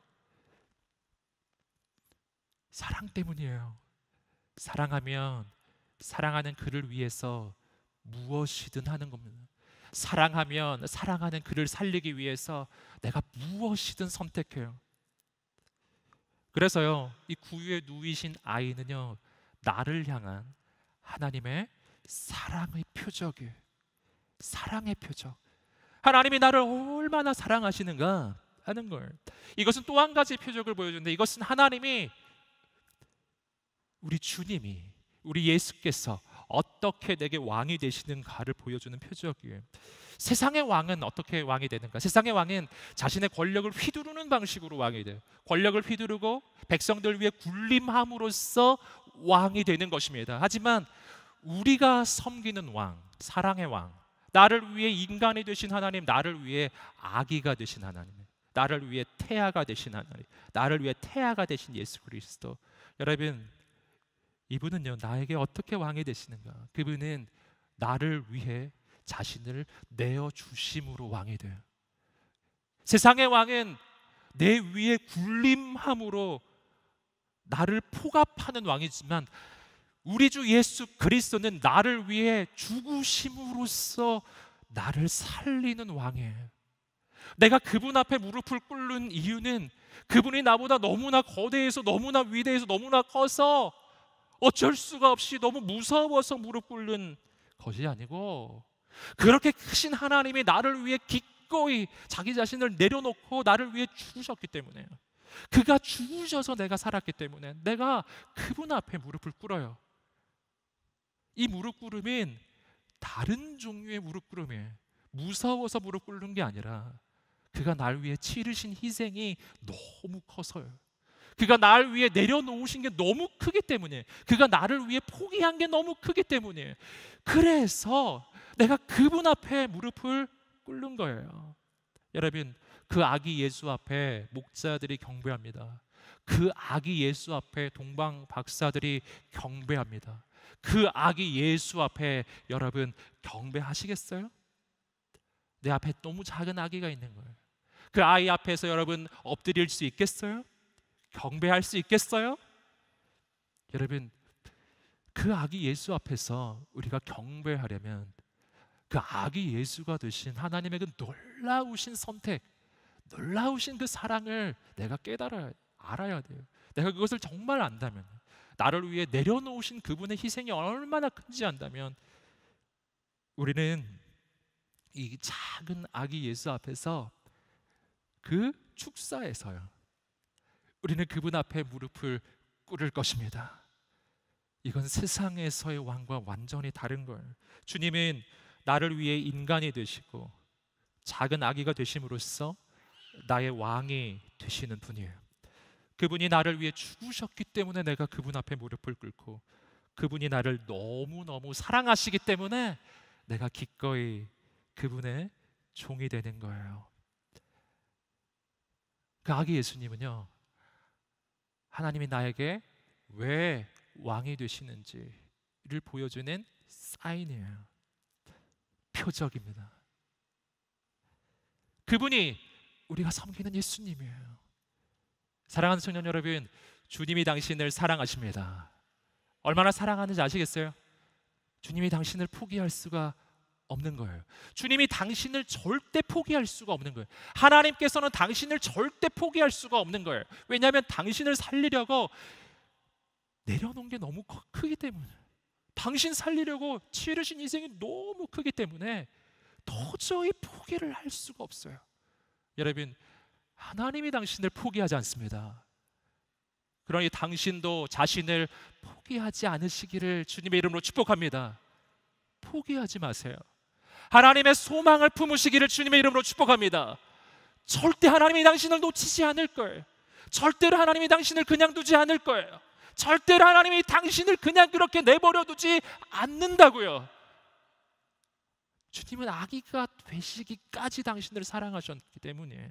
사랑 때문이에요. 사랑하면 사랑하는 그를 위해서 무엇이든 하는 겁니다. 사랑하면 사랑하는 그를 살리기 위해서 내가 무엇이든 선택해요. 그래서요, 이 구유에 누이신 아이는요, 나를 향한 하나님의 사랑의 표적이에요. 사랑의 표적. 하나님이 나를 얼마나 사랑하시는가 하는 걸. 이것은 또 한 가지 표적을 보여주는데, 이것은 하나님이, 우리 주님이, 우리 예수께서 어떻게 내게 왕이 되시는가를 보여주는 표적이에요. 세상의 왕은 어떻게 왕이 되는가? 세상의 왕은 자신의 권력을 휘두르는 방식으로 왕이 돼요. 권력을 휘두르고 백성들 위해 군림함으로써 왕이 되는 것입니다. 하지만 우리가 섬기는 왕, 사랑의 왕, 나를 위해 인간이 되신 하나님, 나를 위해 아기가 되신 하나님, 나를 위해 태아가 되신 하나님, 나를 위해 태아가 되신 예수 그리스도. 여러분, 이분은요, 나에게 어떻게 왕이 되시는가? 그분은 나를 위해 자신을 내어주심으로 왕이 돼요. 세상의 왕은 내 위에 군림함으로 나를 포갑하는 왕이지만, 우리 주 예수 그리스도는 나를 위해 죽으심으로써 나를 살리는 왕이에요. 내가 그분 앞에 무릎을 꿇는 이유는 그분이 나보다 너무나 거대해서, 너무나 위대해서, 너무나 커서 어쩔 수가 없이 너무 무서워서 무릎 꿇는 것이 아니고, 그렇게 크신 하나님이 나를 위해 기꺼이 자기 자신을 내려놓고 나를 위해 죽으셨기 때문에, 그가 죽으셔서 내가 살았기 때문에 내가 그분 앞에 무릎을 꿇어요. 이 무릎 꿇음은 다른 종류의 무릎 꿇음이에요. 무서워서 무릎 꿇는 게 아니라 그가 날 위해 치르신 희생이 너무 커서요. 그가 날 위해 내려놓으신 게 너무 크기 때문에, 그가 나를 위해 포기한 게 너무 크기 때문에, 그래서 내가 그분 앞에 무릎을 꿇는 거예요. 여러분, 그 아기 예수 앞에 목자들이 경배합니다. 그 아기 예수 앞에 동방 박사들이 경배합니다. 그 아기 예수 앞에 여러분 경배하시겠어요? 내 앞에 너무 작은 아기가 있는 거예요. 그 아이 앞에서 여러분 엎드릴 수 있겠어요? 경배할 수 있겠어요? 여러분, 그 아기 예수 앞에서 우리가 경배하려면 그 아기 예수가 되신 하나님의 그 놀라우신 선택, 놀라우신 그 사랑을 내가 깨달아야, 알아야 돼요. 내가 그것을 정말 안다면, 나를 위해 내려놓으신 그분의 희생이 얼마나 큰지 안다면, 우리는 이 작은 아기 예수 앞에서, 그 축사에서요, 우리는 그분 앞에 무릎을 꿇을 것입니다. 이건 세상에서의 왕과 완전히 다른 거예요. 주님은 나를 위해 인간이 되시고 작은 아기가 되심으로써 나의 왕이 되시는 분이에요. 그분이 나를 위해 죽으셨기 때문에 내가 그분 앞에 무릎을 꿇고, 그분이 나를 너무너무 사랑하시기 때문에 내가 기꺼이 그분의 종이 되는 거예요. 그 아기 예수님은요, 하나님이 나에게 왜 왕이 되시는지를 보여주는 사인이에요. 표적입니다. 그분이 우리가 섬기는 예수님이에요. 사랑하는 청년 여러분, 주님이 당신을 사랑하십니다. 얼마나 사랑하는지 아시겠어요? 주님이 당신을 포기할 수가 없는 거예요. 주님이 당신을 절대 포기할 수가 없는 거예요. 하나님께서는 당신을 절대 포기할 수가 없는 거예요. 왜냐하면 당신을 살리려고 내려놓은 게 너무 크기 때문에, 당신 살리려고 치르신 희생이 너무 크기 때문에 도저히 포기를 할 수가 없어요. 여러분, 하나님이 당신을 포기하지 않습니다. 그러니 당신도 자신을 포기하지 않으시기를 주님의 이름으로 축복합니다. 포기하지 마세요. 하나님의 소망을 품으시기를 주님의 이름으로 축복합니다. 절대 하나님이 당신을 놓치지 않을 거예요. 절대로 하나님이 당신을 그냥 두지 않을 거예요. 절대로 하나님이 당신을 그냥 그렇게 내버려 두지 않는다고요. 주님은 아기가 되시기까지 당신을 사랑하셨기 때문이에요.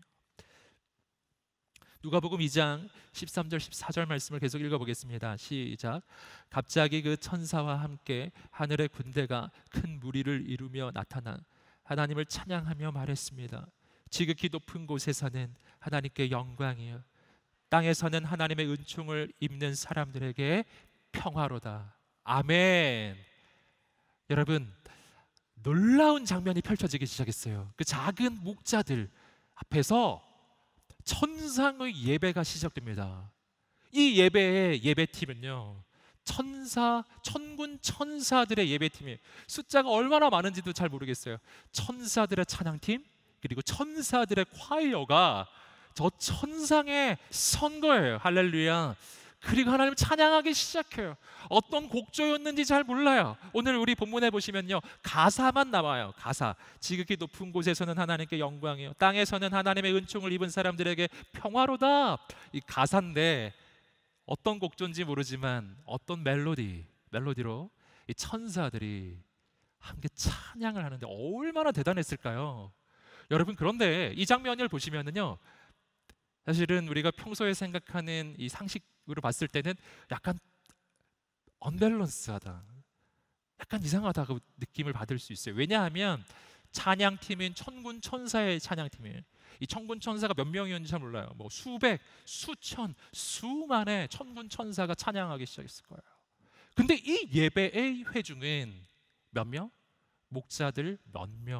누가복음 이 장 십삼 절 십사 절 말씀을 계속 읽어보겠습니다. 시작. 갑자기 그 천사와 함께 하늘의 군대가 큰 무리를 이루며 나타나 하나님을 찬양하며 말했습니다. 지극히 높은 곳에서는 하나님께 영광이요, 땅에서는 하나님의 은총을 입는 사람들에게 평화로다. 아멘. 여러분, 놀라운 장면이 펼쳐지기 시작했어요. 그 작은 목자들 앞에서 천상의 예배가 시작됩니다. 이 예배의 예배팀은요, 천사, 천군 천사들의 예배팀이에요. 숫자가 얼마나 많은지도 잘 모르겠어요. 천사들의 찬양팀, 그리고 천사들의 콰이어가 저 천상에 선 거예요. 할렐루야. 그리고 하나님을 찬양하기 시작해요. 어떤 곡조였는지 잘 몰라요. 오늘 우리 본문에 보시면요, 가사만 나와요. 가사. 지극히 높은 곳에서는 하나님께 영광이요, 땅에서는 하나님의 은총을 입은 사람들에게 평화로다. 이 가사인데 어떤 곡조인지 모르지만 어떤 멜로디, 멜로디로 이 천사들이 함께 찬양을 하는데 얼마나 대단했을까요? 여러분, 그런데 이 장면을 보시면은요, 사실은 우리가 평소에 생각하는 이 상식으로 봤을 때는 약간 언밸런스하다, 약간 이상하다고 느낌을 받을 수 있어요. 왜냐하면 찬양팀은 천군 천사의 찬양팀이에요. 이 천군 천사가 몇 명이었는지 잘 몰라요. 뭐 수백, 수천, 수만의 천군 천사가 찬양하기 시작했을 거예요. 근데 이 예배의 회중은 몇 명? 목자들 몇 명,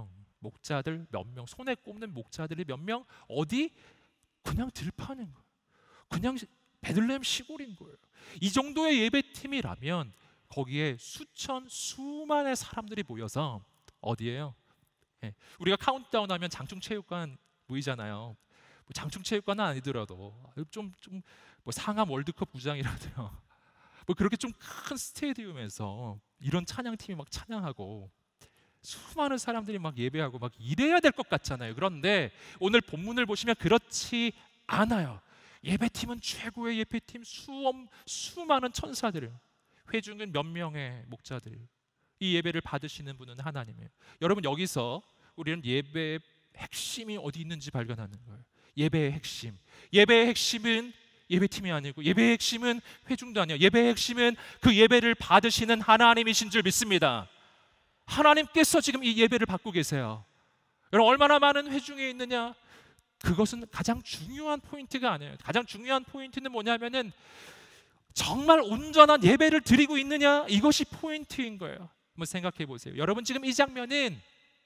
목자들 몇 명, 손에 꼽는 목자들이 몇 명, 어디? 그냥 들판인 거예요. 그냥 베들레헴 시골인 거예요. 이 정도의 예배팀이라면 거기에 수천, 수만의 사람들이 모여서 어디예요? 예, 우리가 카운트다운 하면 장충체육관 모이잖아요. 뭐 장충체육관은 아니더라도 좀, 좀 뭐 상암 월드컵 구장이라도요. 뭐 그렇게 좀 큰 스테디움에서 이런 찬양팀이 막 찬양하고 수많은 사람들이 막 예배하고 막 이래야 될 것 같잖아요. 그런데 오늘 본문을 보시면 그렇지 않아요. 예배팀은 최고의 예배팀, 수엄, 수많은 천사들, 회중은 몇 명의 목자들, 이 예배를 받으시는 분은 하나님이에요. 여러분, 여기서 우리는 예배의 핵심이 어디 있는지 발견하는 거예요. 예배의 핵심, 예배의 핵심은 예배팀이 아니고 예배의 핵심은 회중도 아니에요. 예배의 핵심은 그 예배를 받으시는 하나님이신 줄 믿습니다. 하나님께서 지금 이 예배를 받고 계세요. 여러분, 얼마나 많은 회중이 있느냐, 그것은 가장 중요한 포인트가 아니에요. 가장 중요한 포인트는 뭐냐면은 정말 온전한 예배를 드리고 있느냐, 이것이 포인트인 거예요. 한번 생각해 보세요. 여러분, 지금 이 장면은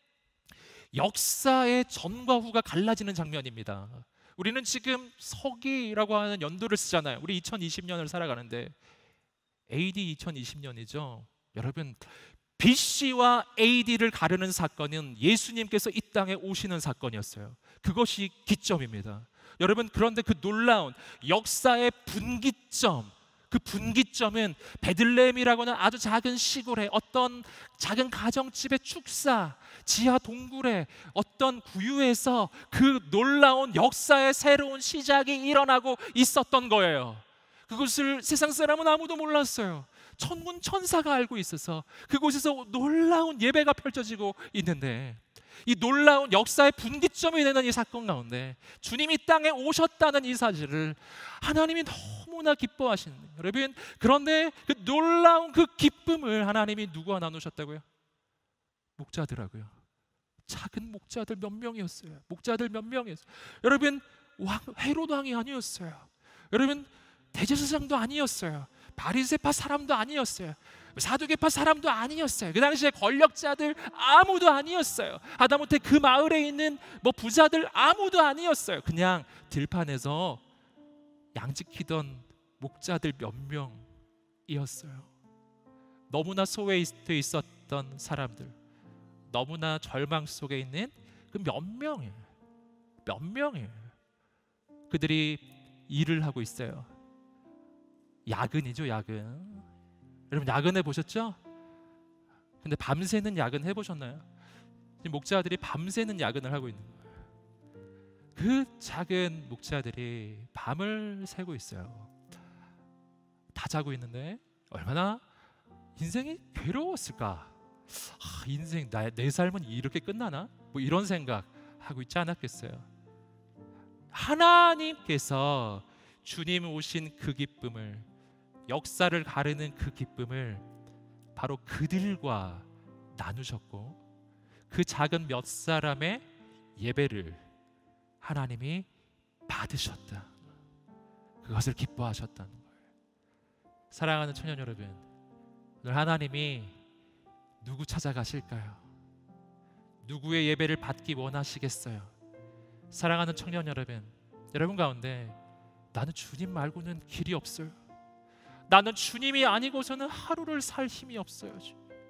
역사의 전과 후가 갈라지는 장면입니다. 우리는 지금 서기라고 하는 연도를 쓰잖아요. 우리 이천이십 년을 살아가는데 에이디 이천이십 년이죠. 여러분, 비씨와 에이디를 가르는 사건은 예수님께서 이 땅에 오시는 사건이었어요. 그것이 기점입니다. 여러분, 그런데 그 놀라운 역사의 분기점, 그 분기점은 베들레헴이라고는 아주 작은 시골에 어떤 작은 가정집의 축사, 지하 동굴의 어떤 구유에서 그 놀라운 역사의 새로운 시작이 일어나고 있었던 거예요. 그것을 세상 사람은 아무도 몰랐어요. 천군 천사가 알고 있어서 그곳에서 놀라운 예배가 펼쳐지고 있는데, 이 놀라운 역사의 분기점이 되는 이 사건 가운데 주님이 땅에 오셨다는 이 사실을 하나님이 너무나 기뻐하시는 거예요. 여러분, 그런데 그 놀라운 그 기쁨을 하나님이 누구와 나누셨다고요? 목자들하고요. 작은 목자들 몇 명이었어요. 목자들 몇 명이었어요. 여러분, 왕, 헤롯 왕이 아니었어요. 여러분, 대제사장도 아니었어요. 바리새파 사람도 아니었어요. 사두개파 사람도 아니었어요. 그 당시에 권력자들 아무도 아니었어요. 하다못해 그 마을에 있는 뭐 부자들 아무도 아니었어요. 그냥 들판에서 양 지키던 목자들 몇 명이었어요. 너무나 소외되어 있었던 사람들, 너무나 절망 속에 있는 그 몇 명이에요. 몇 명이에요. 그들이 일을 하고 있어요. 야근이죠, 야근. 여러분, 야근해 보셨죠? 근데 밤새는 야근 해보셨나요? 목자들이 밤새는 야근을 하고 있는 거예요. 그 작은 목자들이 밤을 새고 있어요. 다 자고 있는데 얼마나 인생이 괴로웠을까? 아, 인생, 나, 내 삶은 이렇게 끝나나? 뭐 이런 생각하고 있지 않았겠어요? 하나님께서 주님 오신 그 기쁨을, 역사를 가르는 그 기쁨을 바로 그들과 나누셨고, 그 작은 몇 사람의 예배를 하나님이 받으셨다. 그것을 기뻐하셨다는 거예요. 사랑하는 청년 여러분, 오늘 하나님이 누구 찾아가실까요? 누구의 예배를 받기 원하시겠어요? 사랑하는 청년 여러분, 여러분 가운데 나는 주님 말고는 길이 없어요. 나는 주님이 아니고서는 하루를 살 힘이 없어요.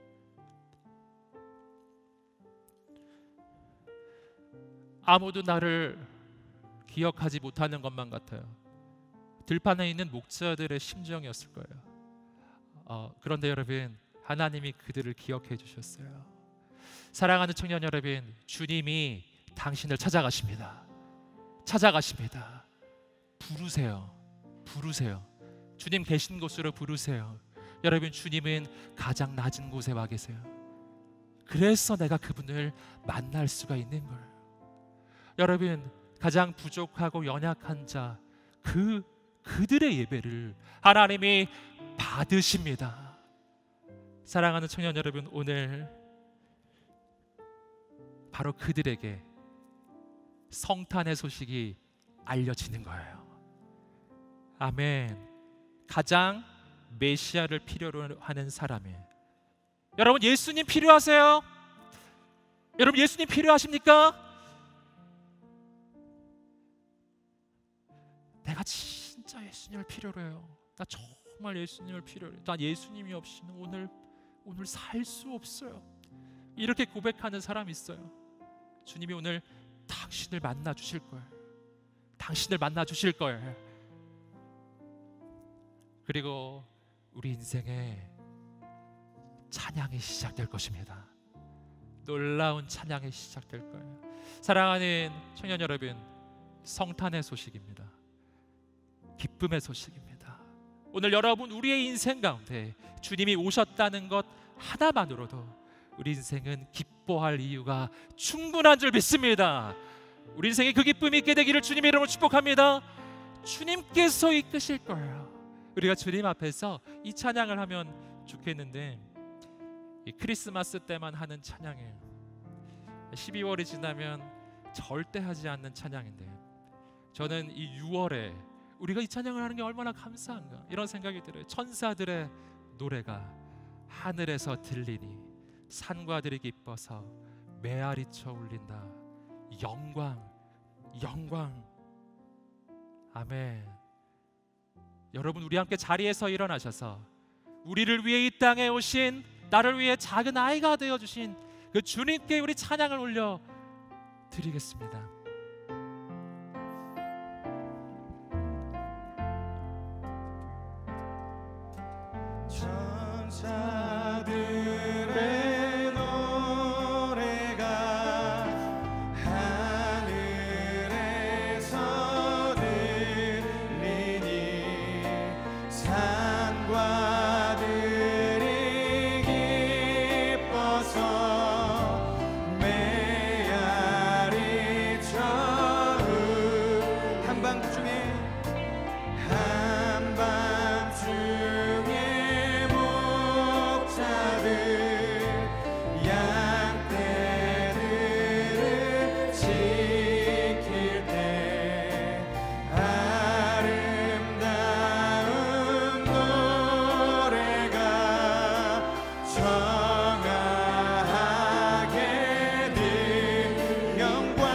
아무도 나를 기억하지 못하는 것만 같아요. 들판에 있는 목자들의 심정이었을 거예요. 어, 그런데 여러분, 하나님이 그들을 기억해 주셨어요. 사랑하는 청년 여러분, 주님이 당신을 찾아가십니다. 찾아가십니다. 부르세요. 부르세요. 주님 계신 곳으로 부르세요. 여러분, 주님은 가장 낮은 곳에 와 계세요. 그래서 내가 그분을 만날 수가 있는 거예요. 여러분, 가장 부족하고 연약한 자, 그 그들의 예배를 하나님이 받으십니다. 사랑하는 청년 여러분, 오늘 바로 그들에게 성탄의 소식이 알려지는 거예요. 아멘. 가장 메시아를 필요로 하는 사람이에요. 여러분, 예수님 필요하세요? 여러분, 예수님 필요하십니까? 내가 진짜 예수님을 필요로 해요. 나 정말 예수님을 필요로 해요. 나 예수님이 없이는 오늘 오늘 살 수 없어요. 이렇게 고백하는 사람이 있어요. 주님이 오늘 당신을 만나 주실 거예요. 당신을 만나 주실 거예요. 그리고 우리 인생에 찬양이 시작될 것입니다. 놀라운 찬양이 시작될 거예요. 사랑하는 청년 여러분, 성탄의 소식입니다. 기쁨의 소식입니다. 오늘 여러분, 우리의 인생 가운데 주님이 오셨다는 것 하나만으로도 우리 인생은 기뻐할 이유가 충분한 줄 믿습니다. 우리 인생에 그 기쁨이 있게 되기를 주님의 이름으로 축복합니다. 주님께서 이끄실 거예요. 우리가 주님 앞에서 이 찬양을 하면 좋겠는데, 이 크리스마스 때만 하는 찬양이에요. 십이월이 지나면 절대 하지 않는 찬양인데, 저는 이 유월에 우리가 이 찬양을 하는 게 얼마나 감사한가, 이런 생각이 들어요. 천사들의 노래가 하늘에서 들리니 산과들이 기뻐서 메아리쳐 울린다. 영광, 영광. 아멘. 여러분, 우리 함께 자리에서 일어나셔서 우리를 위해 이 땅에 오신, 나를 위해 작은 아이가 되어주신 그 주님께 우리 찬양을 올려 드리겠습니다. 천사들의 노래가 하늘에서 들리니 산과들이 기뻐서 메아리쳐 한밤중에 한밤중에 양떼들을 지킬 때 아름다운 노래가 청하게 늘 영광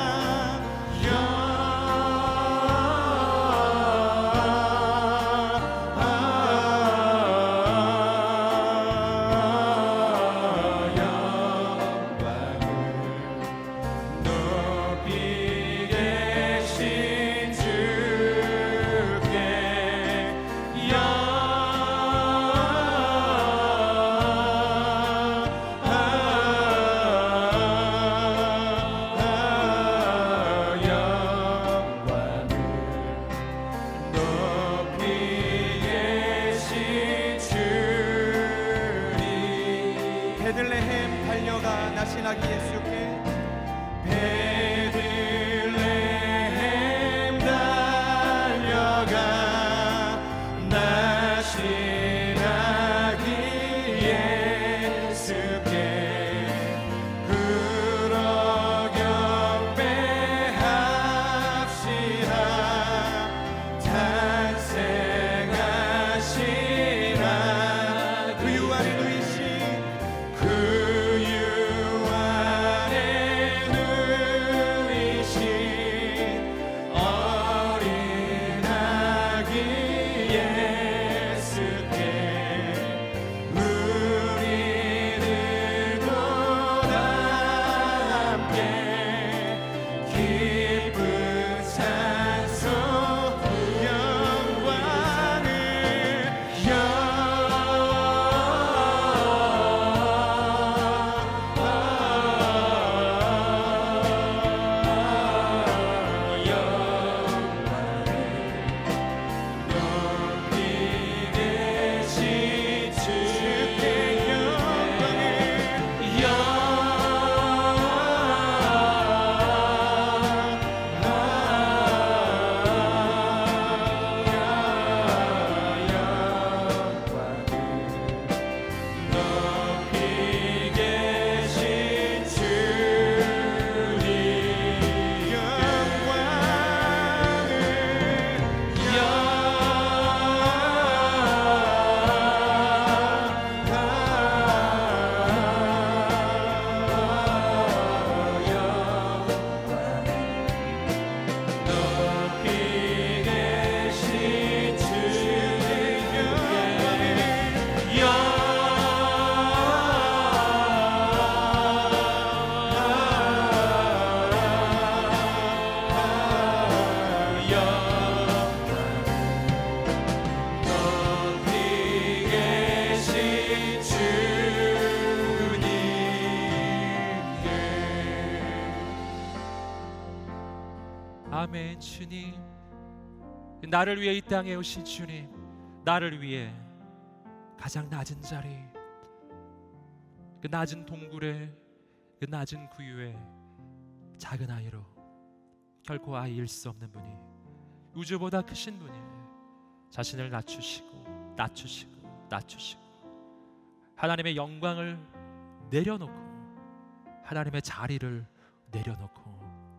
베들레헴 달려가 나신아기 예수께 베들레헴 달려가 나신아기 예수께 불어 경배합시다. 탄생하시나 그 유 안에 누이신 그 유 안에 아멘. 주님, 나를 위해 이 땅에 오신 주님, 나를 위해 가장 낮은 자리, 그 낮은 동굴에, 그 낮은 구유에 작은 아이로 결코 아이일 수 없는 분이, 우주보다 크신 분이 자신을 낮추시고 낮추시고 낮추시고 하나님의 영광을 내려놓고 하나님의 자리를 내려놓고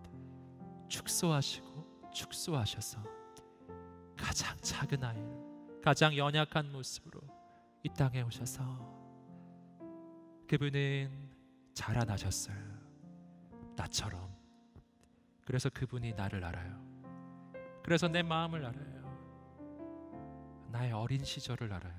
축소하시고 축소하셔서 가장 작은 아이, 가장 연약한 모습으로 이 땅에 오셔서 그분은 자라나셨어요. 나처럼. 그래서 그분이 나를 알아요. 그래서 내 마음을 알아요. 나의 어린 시절을 알아요.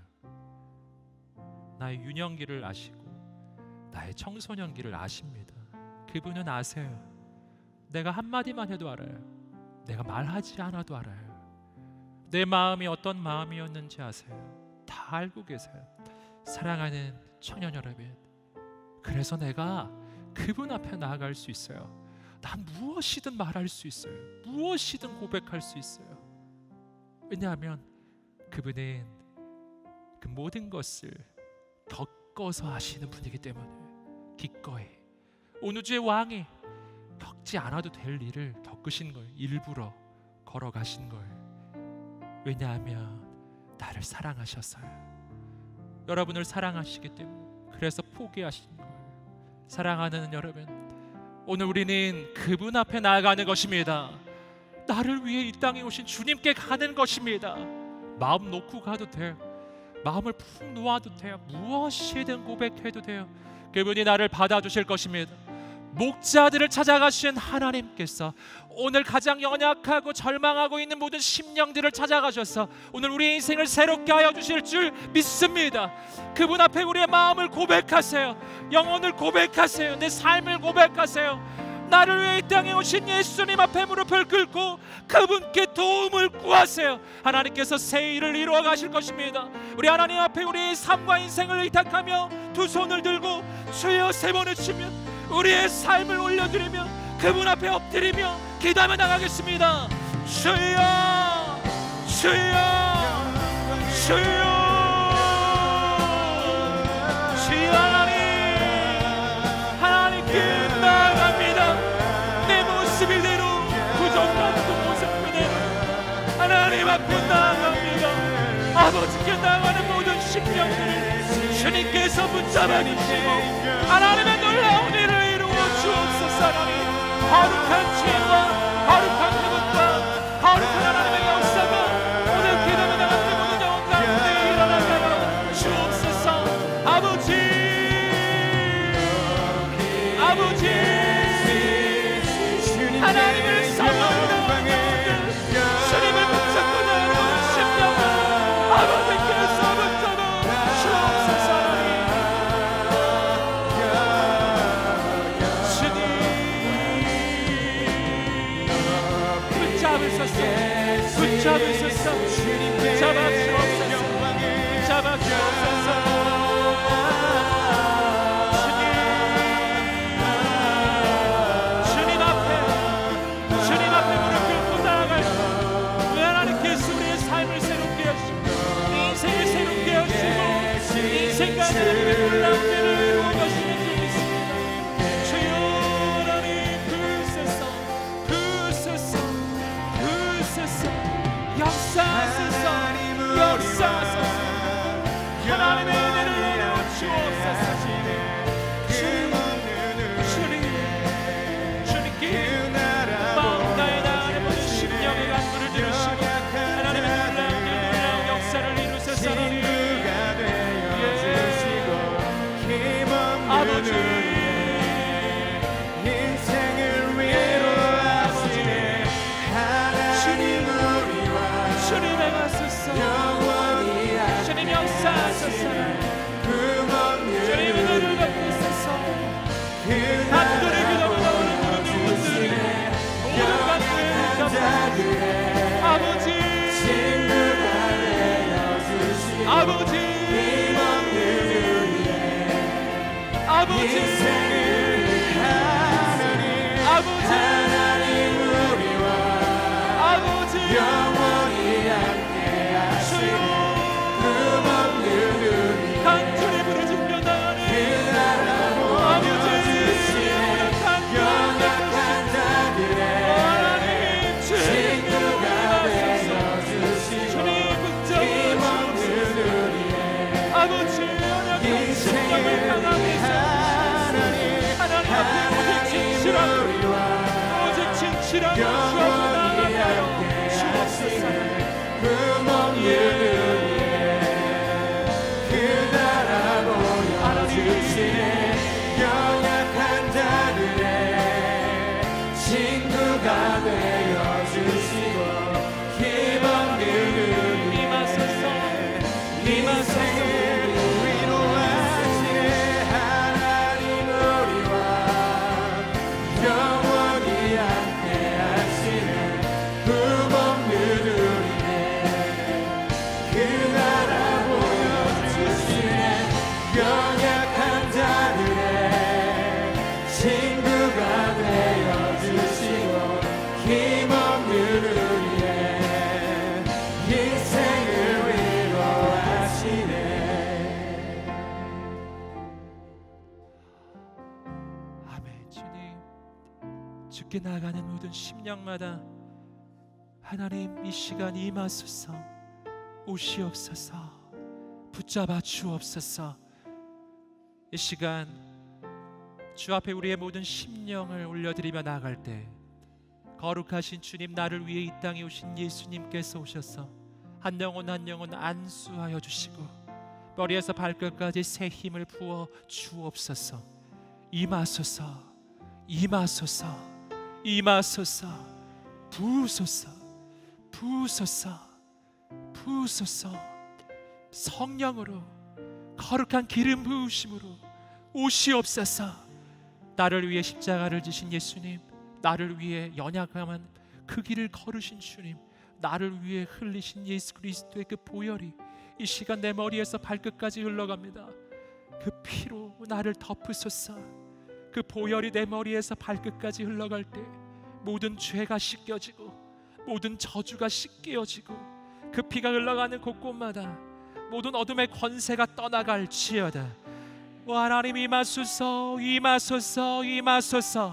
나의 유년기를 아시고 나의 청소년기를 아십니다. 그분은 아세요. 내가 한마디만 해도 알아요. 내가 말하지 않아도 알아요. 내 마음이 어떤 마음이었는지 아세요. 다 알고 계세요. 사랑하는 청년 여러분, 그래서 내가 그분 앞에 나아갈 수 있어요. 난 무엇이든 말할 수 있어요. 무엇이든 고백할 수 있어요. 왜냐하면 그분은 그 모든 것을 겪어서 하시는 분이기 때문에, 기꺼이 온 우주의 왕이 겪지 않아도 될 일을 겪으신 거예요. 일부러 걸어가신 거예요. 왜냐하면 나를 사랑하셨어요. 여러분을 사랑하시기 때문에, 그래서 포기하신 거예요. 사랑하는 여러분, 오늘 우리는 그분 앞에 나아가는 것입니다. 나를 위해 이 땅에 오신 주님께 가는 것입니다. 마음 놓고 가도 돼요. 마음을 푹 놓아도 돼요. 무엇이든 고백해도 돼요. 그분이 나를 받아주실 것입니다. 목자들을 찾아가신 하나님께서 오늘 가장 연약하고 절망하고 있는 모든 심령들을 찾아가셔서 오늘 우리의 인생을 새롭게 하여 주실 줄 믿습니다. 그분 앞에 우리의 마음을 고백하세요. 영혼을 고백하세요. 내 삶을 고백하세요. 나를 위해 이 땅에 오신 예수님 앞에 무릎을 꿇고 그분께 도움을 구하세요. 하나님께서 새 일을 이루어 가실 것입니다. 우리 하나님 앞에 우리의 삶과 인생을 의탁하며 두 손을 들고 주여 세 번을 치며 우리의 삶을 올려드리며 그분 앞에 엎드리며 기도하며 나가겠습니다. 주여 주여 주여 주여 하나님, 하나님께 나아갑니다. 내 모습 이대로, 부족한 모습 그대로 하나님 앞에 나아갑니다. 아버지께 나아가는 모든 심령들을 주님께서 붙잡아 주시고 하나님의 놀라운 일을 이루어 주옵소서. 하나님, 거룩한 지혜와 거룩한 그분과 거룩한 하나님의 역사가 오늘 기도하며 나가는 모든 영혼 가운데 일어나게 하여 주옵소서. 아버지 아버지 하나님을 사모하는 주님을 붙잡고 나가는 심령을 아버지께서 붙잡아 주옵소서. 주님 붙잡으소서. 아버지 인생을 하나님 아버지 하나님 우리와 아버지 영원히 함께 하시네 흠없는 우리 간절히 부르짖며 나가네 그 나라 보여주시네 연약한 자들의 하나님 친구가 되어주시고 힘없는 우리의 아버지 연약한 심령을 강하게 하나님 하나님 앞에 오직 진실하고 오직 진실하고 주옵소서 나아가며 주옵소서 흠없는 우리의 그 나라 보여주시네 연약한 자들의 친구가 되어주시고 힘없는 우리의 임하소서 인생을 위로하시네 하나님 우리와 영원히 함께 하시네 흠없는 우리의 그 나라 보여주시네 연약한 자들의 친구가 되어주시고 힘없는 우리의 인생을 위로하시네 아멘. 주님 죽게 나가는 모든 심령마다 하나님 이 시간 임하소서 오시옵소서 붙잡아 주옵소서. 이 시간 주 앞에 우리의 모든 심령을 올려드리며 나갈 때 거룩하신 주님 나를 위해 이 땅에 오신 예수님께서 오셔서 한 영혼 한 영혼 안수하여 주시고 머리에서 발끝까지 새 힘을 부어 주옵소서. 임하소서 임하소서 임하소서 부으소서 부으소서 부으소서. 성령으로 거룩한 기름 부으심으로 오시옵소서. 나를 위해 십자가를 지신 예수님, 나를 위해 연약함한 그 길을 걸으신 주님, 나를 위해 흘리신 예수 그리스도의 그 보혈이 이 시간 내 머리에서 발끝까지 흘러갑니다. 그 피로 나를 덮으소서. 그 보혈이 내 머리에서 발끝까지 흘러갈 때 모든 죄가 씻겨지고 모든 저주가 씻겨지고 그 피가 흘러가는 곳곳마다 모든 어둠의 권세가 떠나갈지어다. 오 하나님 임하소서 임하소서 임하소서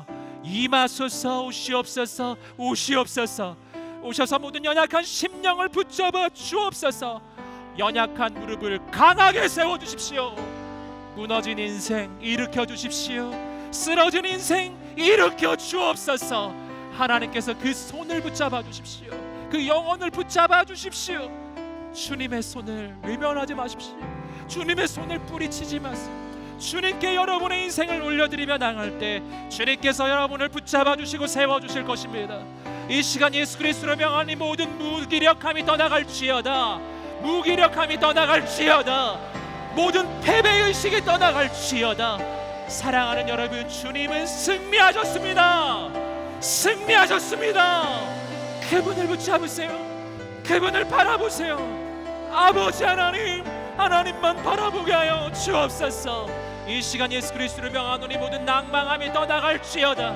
임하소서 오시옵소서 오시옵소서. 오셔서 모든 연약한 심령을 붙잡아 주옵소서. 연약한 무릎을 강하게 세워주십시오. 무너진 인생 일으켜 주십시오. 쓰러진 인생 일으켜 주옵소서. 하나님께서 그 손을 붙잡아 주십시오. 그 영혼을 붙잡아 주십시오. 주님의 손을 외면하지 마십시오. 주님의 손을 뿌리치지 마세요. 주님께 여러분의 인생을 올려드리며 나갈 때 주님께서 여러분을 붙잡아 주시고 세워주실 것입니다. 이 시간 예수 그리스도로 명하니 모든 무기력함이 떠나갈지어다. 무기력함이 떠나갈지어다. 모든 패배의식이 떠나갈지어다. 사랑하는 여러분, 주님은 승리하셨습니다. 승리하셨습니다. 그분을 붙잡으세요. 그분을 바라보세요. 아버지 하나님, 하나님만 바라보게 하여 주옵소서. 이 시간 예수 그리스도를 명하노니 모든 낭망함이 떠나갈지어다.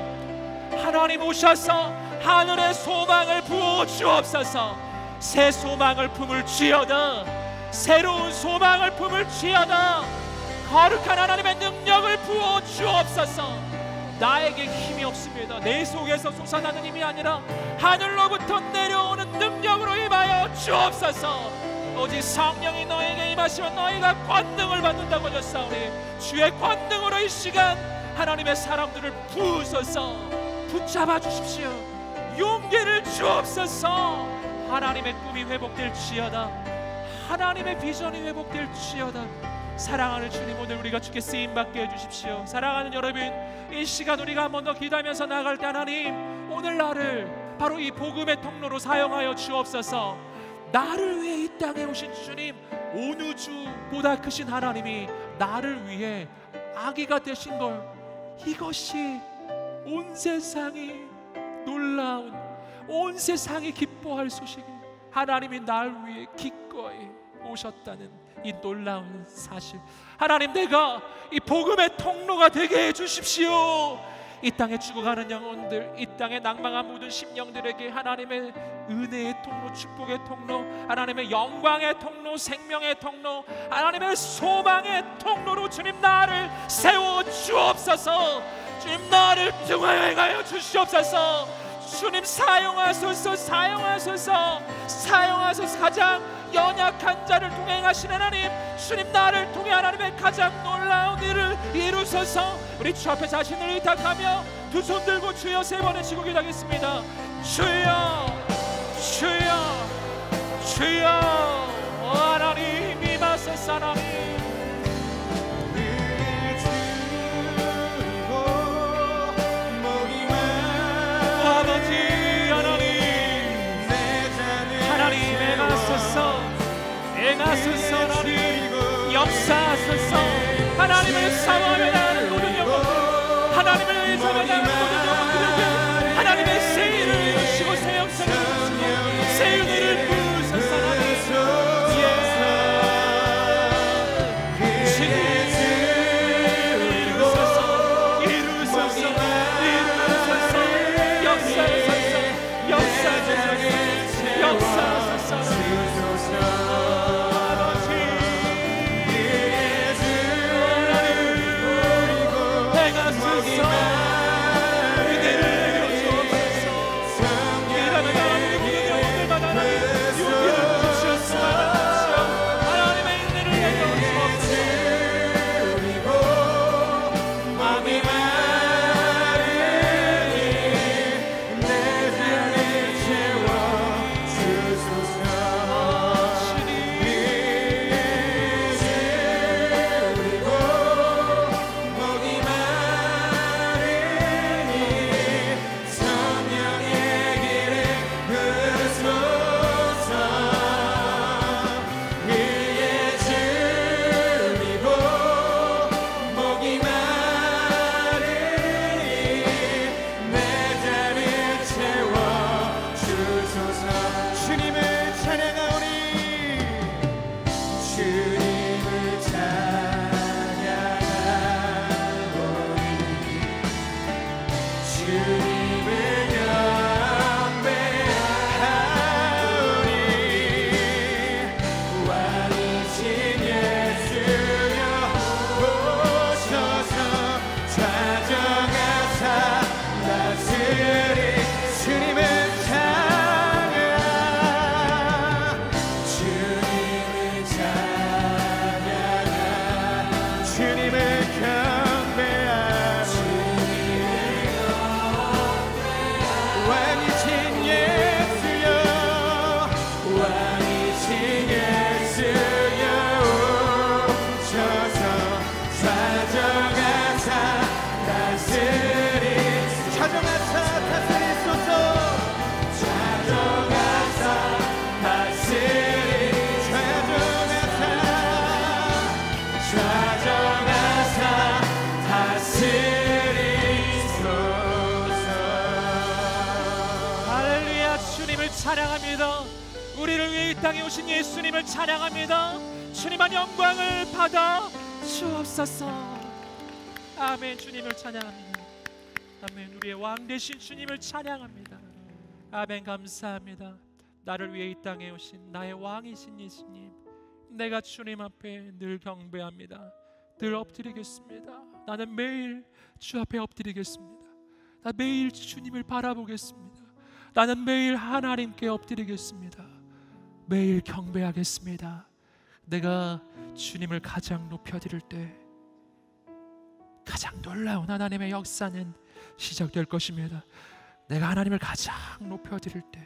하나님 오셔서 하늘의 소망을 부어 주옵소서. 새 소망을 품을지어다. 새로운 소망을 품을지어다. 거룩한 하나님의 능력을 부어 주옵소서. 나에게 힘이 없습니다. 내 속에서 솟아나는 힘이 아니라 하늘로부터 내려오는 능력으로 임하여 주옵소서. 오직 성령이 너에게 임하시면 너희가 권능을 받는다고 하셨사오니 주의 권능으로 이 시간 하나님의 사람들을 부으소서. 붙잡아 주십시오. 용기를 주옵소서. 하나님의 꿈이 회복될지어다. 하나님의 비전이 회복될지어다. 사랑하는 주님, 오늘 우리가 주께 쓰임받게 해주십시오. 사랑하는 여러분, 이 시간 우리가 한 번 더 기도하면서 나갈 때 하나님, 오늘 나를 바로 이 복음의 통로로 사용하여 주옵소서. 나를 위해 이 땅에 오신 주님, 온 우주보다 크신 하나님이 나를 위해 아기가 되신 걸, 이것이 온 세상이 놀라운, 온 세상이 기뻐할 소식이 하나님이 날 위해 기꺼이 오셨다는 이 놀라운 사실, 하나님, 내가 이 복음의 통로가 되게 해주십시오. 이 땅에 죽어가는 영혼들, 이 땅에 낭망한 모든 심령들에게 하나님의 은혜의 통로, 축복의 통로, 하나님의 영광의 통로, 생명의 통로, 하나님의 소망의 통로로 주님 나를 세워 주옵소서. 주님 나를 등하여 행하여 주시옵소서. 주님 사용하소서, 사용하소서, 사용하소서. 가장 연약한 자를 통해 행하시는 하나님, 주님 나를 통해 하나님의 가장 놀라운 일을 이루소서. 우리 주 앞에 자신을 의탁하며 두 손 들고 주여 세 번 외치고 기도하겠습니다. 주여, 주여, 주여. 오 하나님 임하소서. 하나님 행하소서. 하나님 역사하소서. 하나님을 사모하며 나가는 모든 영혼, 하나님을 위해서 나가는 모든 영혼들에게 하나님의 새 일을 이루시고 새 역사를 이루시고 새 은혜를 부으소서. 하나님 이루소서, 이루소서, 이루소서. 역사하소서, 역사하소서, 역사하소서. 찬양합니다. 우리를 위해 이 땅에 오신 예수님을 찬양합니다. 주님만 영광을 받아 주옵소서. 아멘. 주님을 찬양합니다. 아멘. 우리의 왕 되신 주님을 찬양합니다. 아멘. 감사합니다. 나를 위해 이 땅에 오신 나의 왕이신 예수님, 내가 주님 앞에 늘 경배합니다. 늘 엎드리겠습니다. 나는 매일 주 앞에 엎드리겠습니다. 나 매일 주님을 바라보겠습니다. 나는 매일 하나님께 엎드리겠습니다. 매일 경배하겠습니다. 내가 주님을 가장 높여드릴 때 가장 놀라운 하나님의 역사는 시작될 것입니다. 내가 하나님을 가장 높여드릴 때,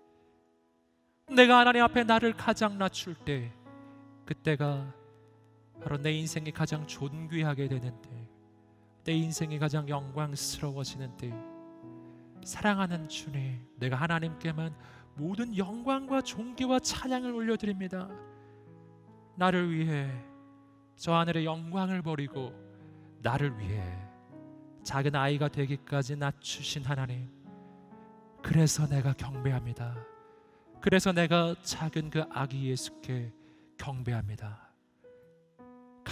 내가 하나님 앞에 나를 가장 낮출 때, 그때가 바로 내 인생이 가장 존귀하게 되는 때, 내 인생이 가장 영광스러워지는 때, 사랑하는 주님, 내가 하나님께만 모든 영광과 존귀와 찬양을 올려드립니다. 나를 위해 저 하늘의 영광을 버리고 나를 위해 작은 아이가 되기까지 낮추신 하나님, 그래서 내가 경배합니다. 그래서 내가 작은 그 아기 예수께 경배합니다.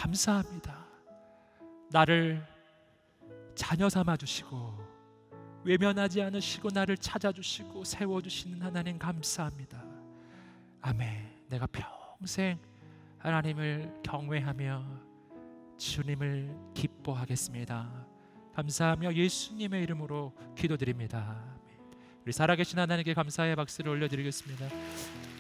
감사합니다. 나를 자녀 삼아 주시고 외면하지 않으시고 나를 찾아주시고 세워주시는 하나님 감사합니다. 아멘. 내가 평생 하나님을 경외하며 주님을 기뻐하겠습니다. 감사하며 예수님의 이름으로 기도드립니다. 우리 살아계신 하나님께 감사의 박수를 올려드리겠습니다.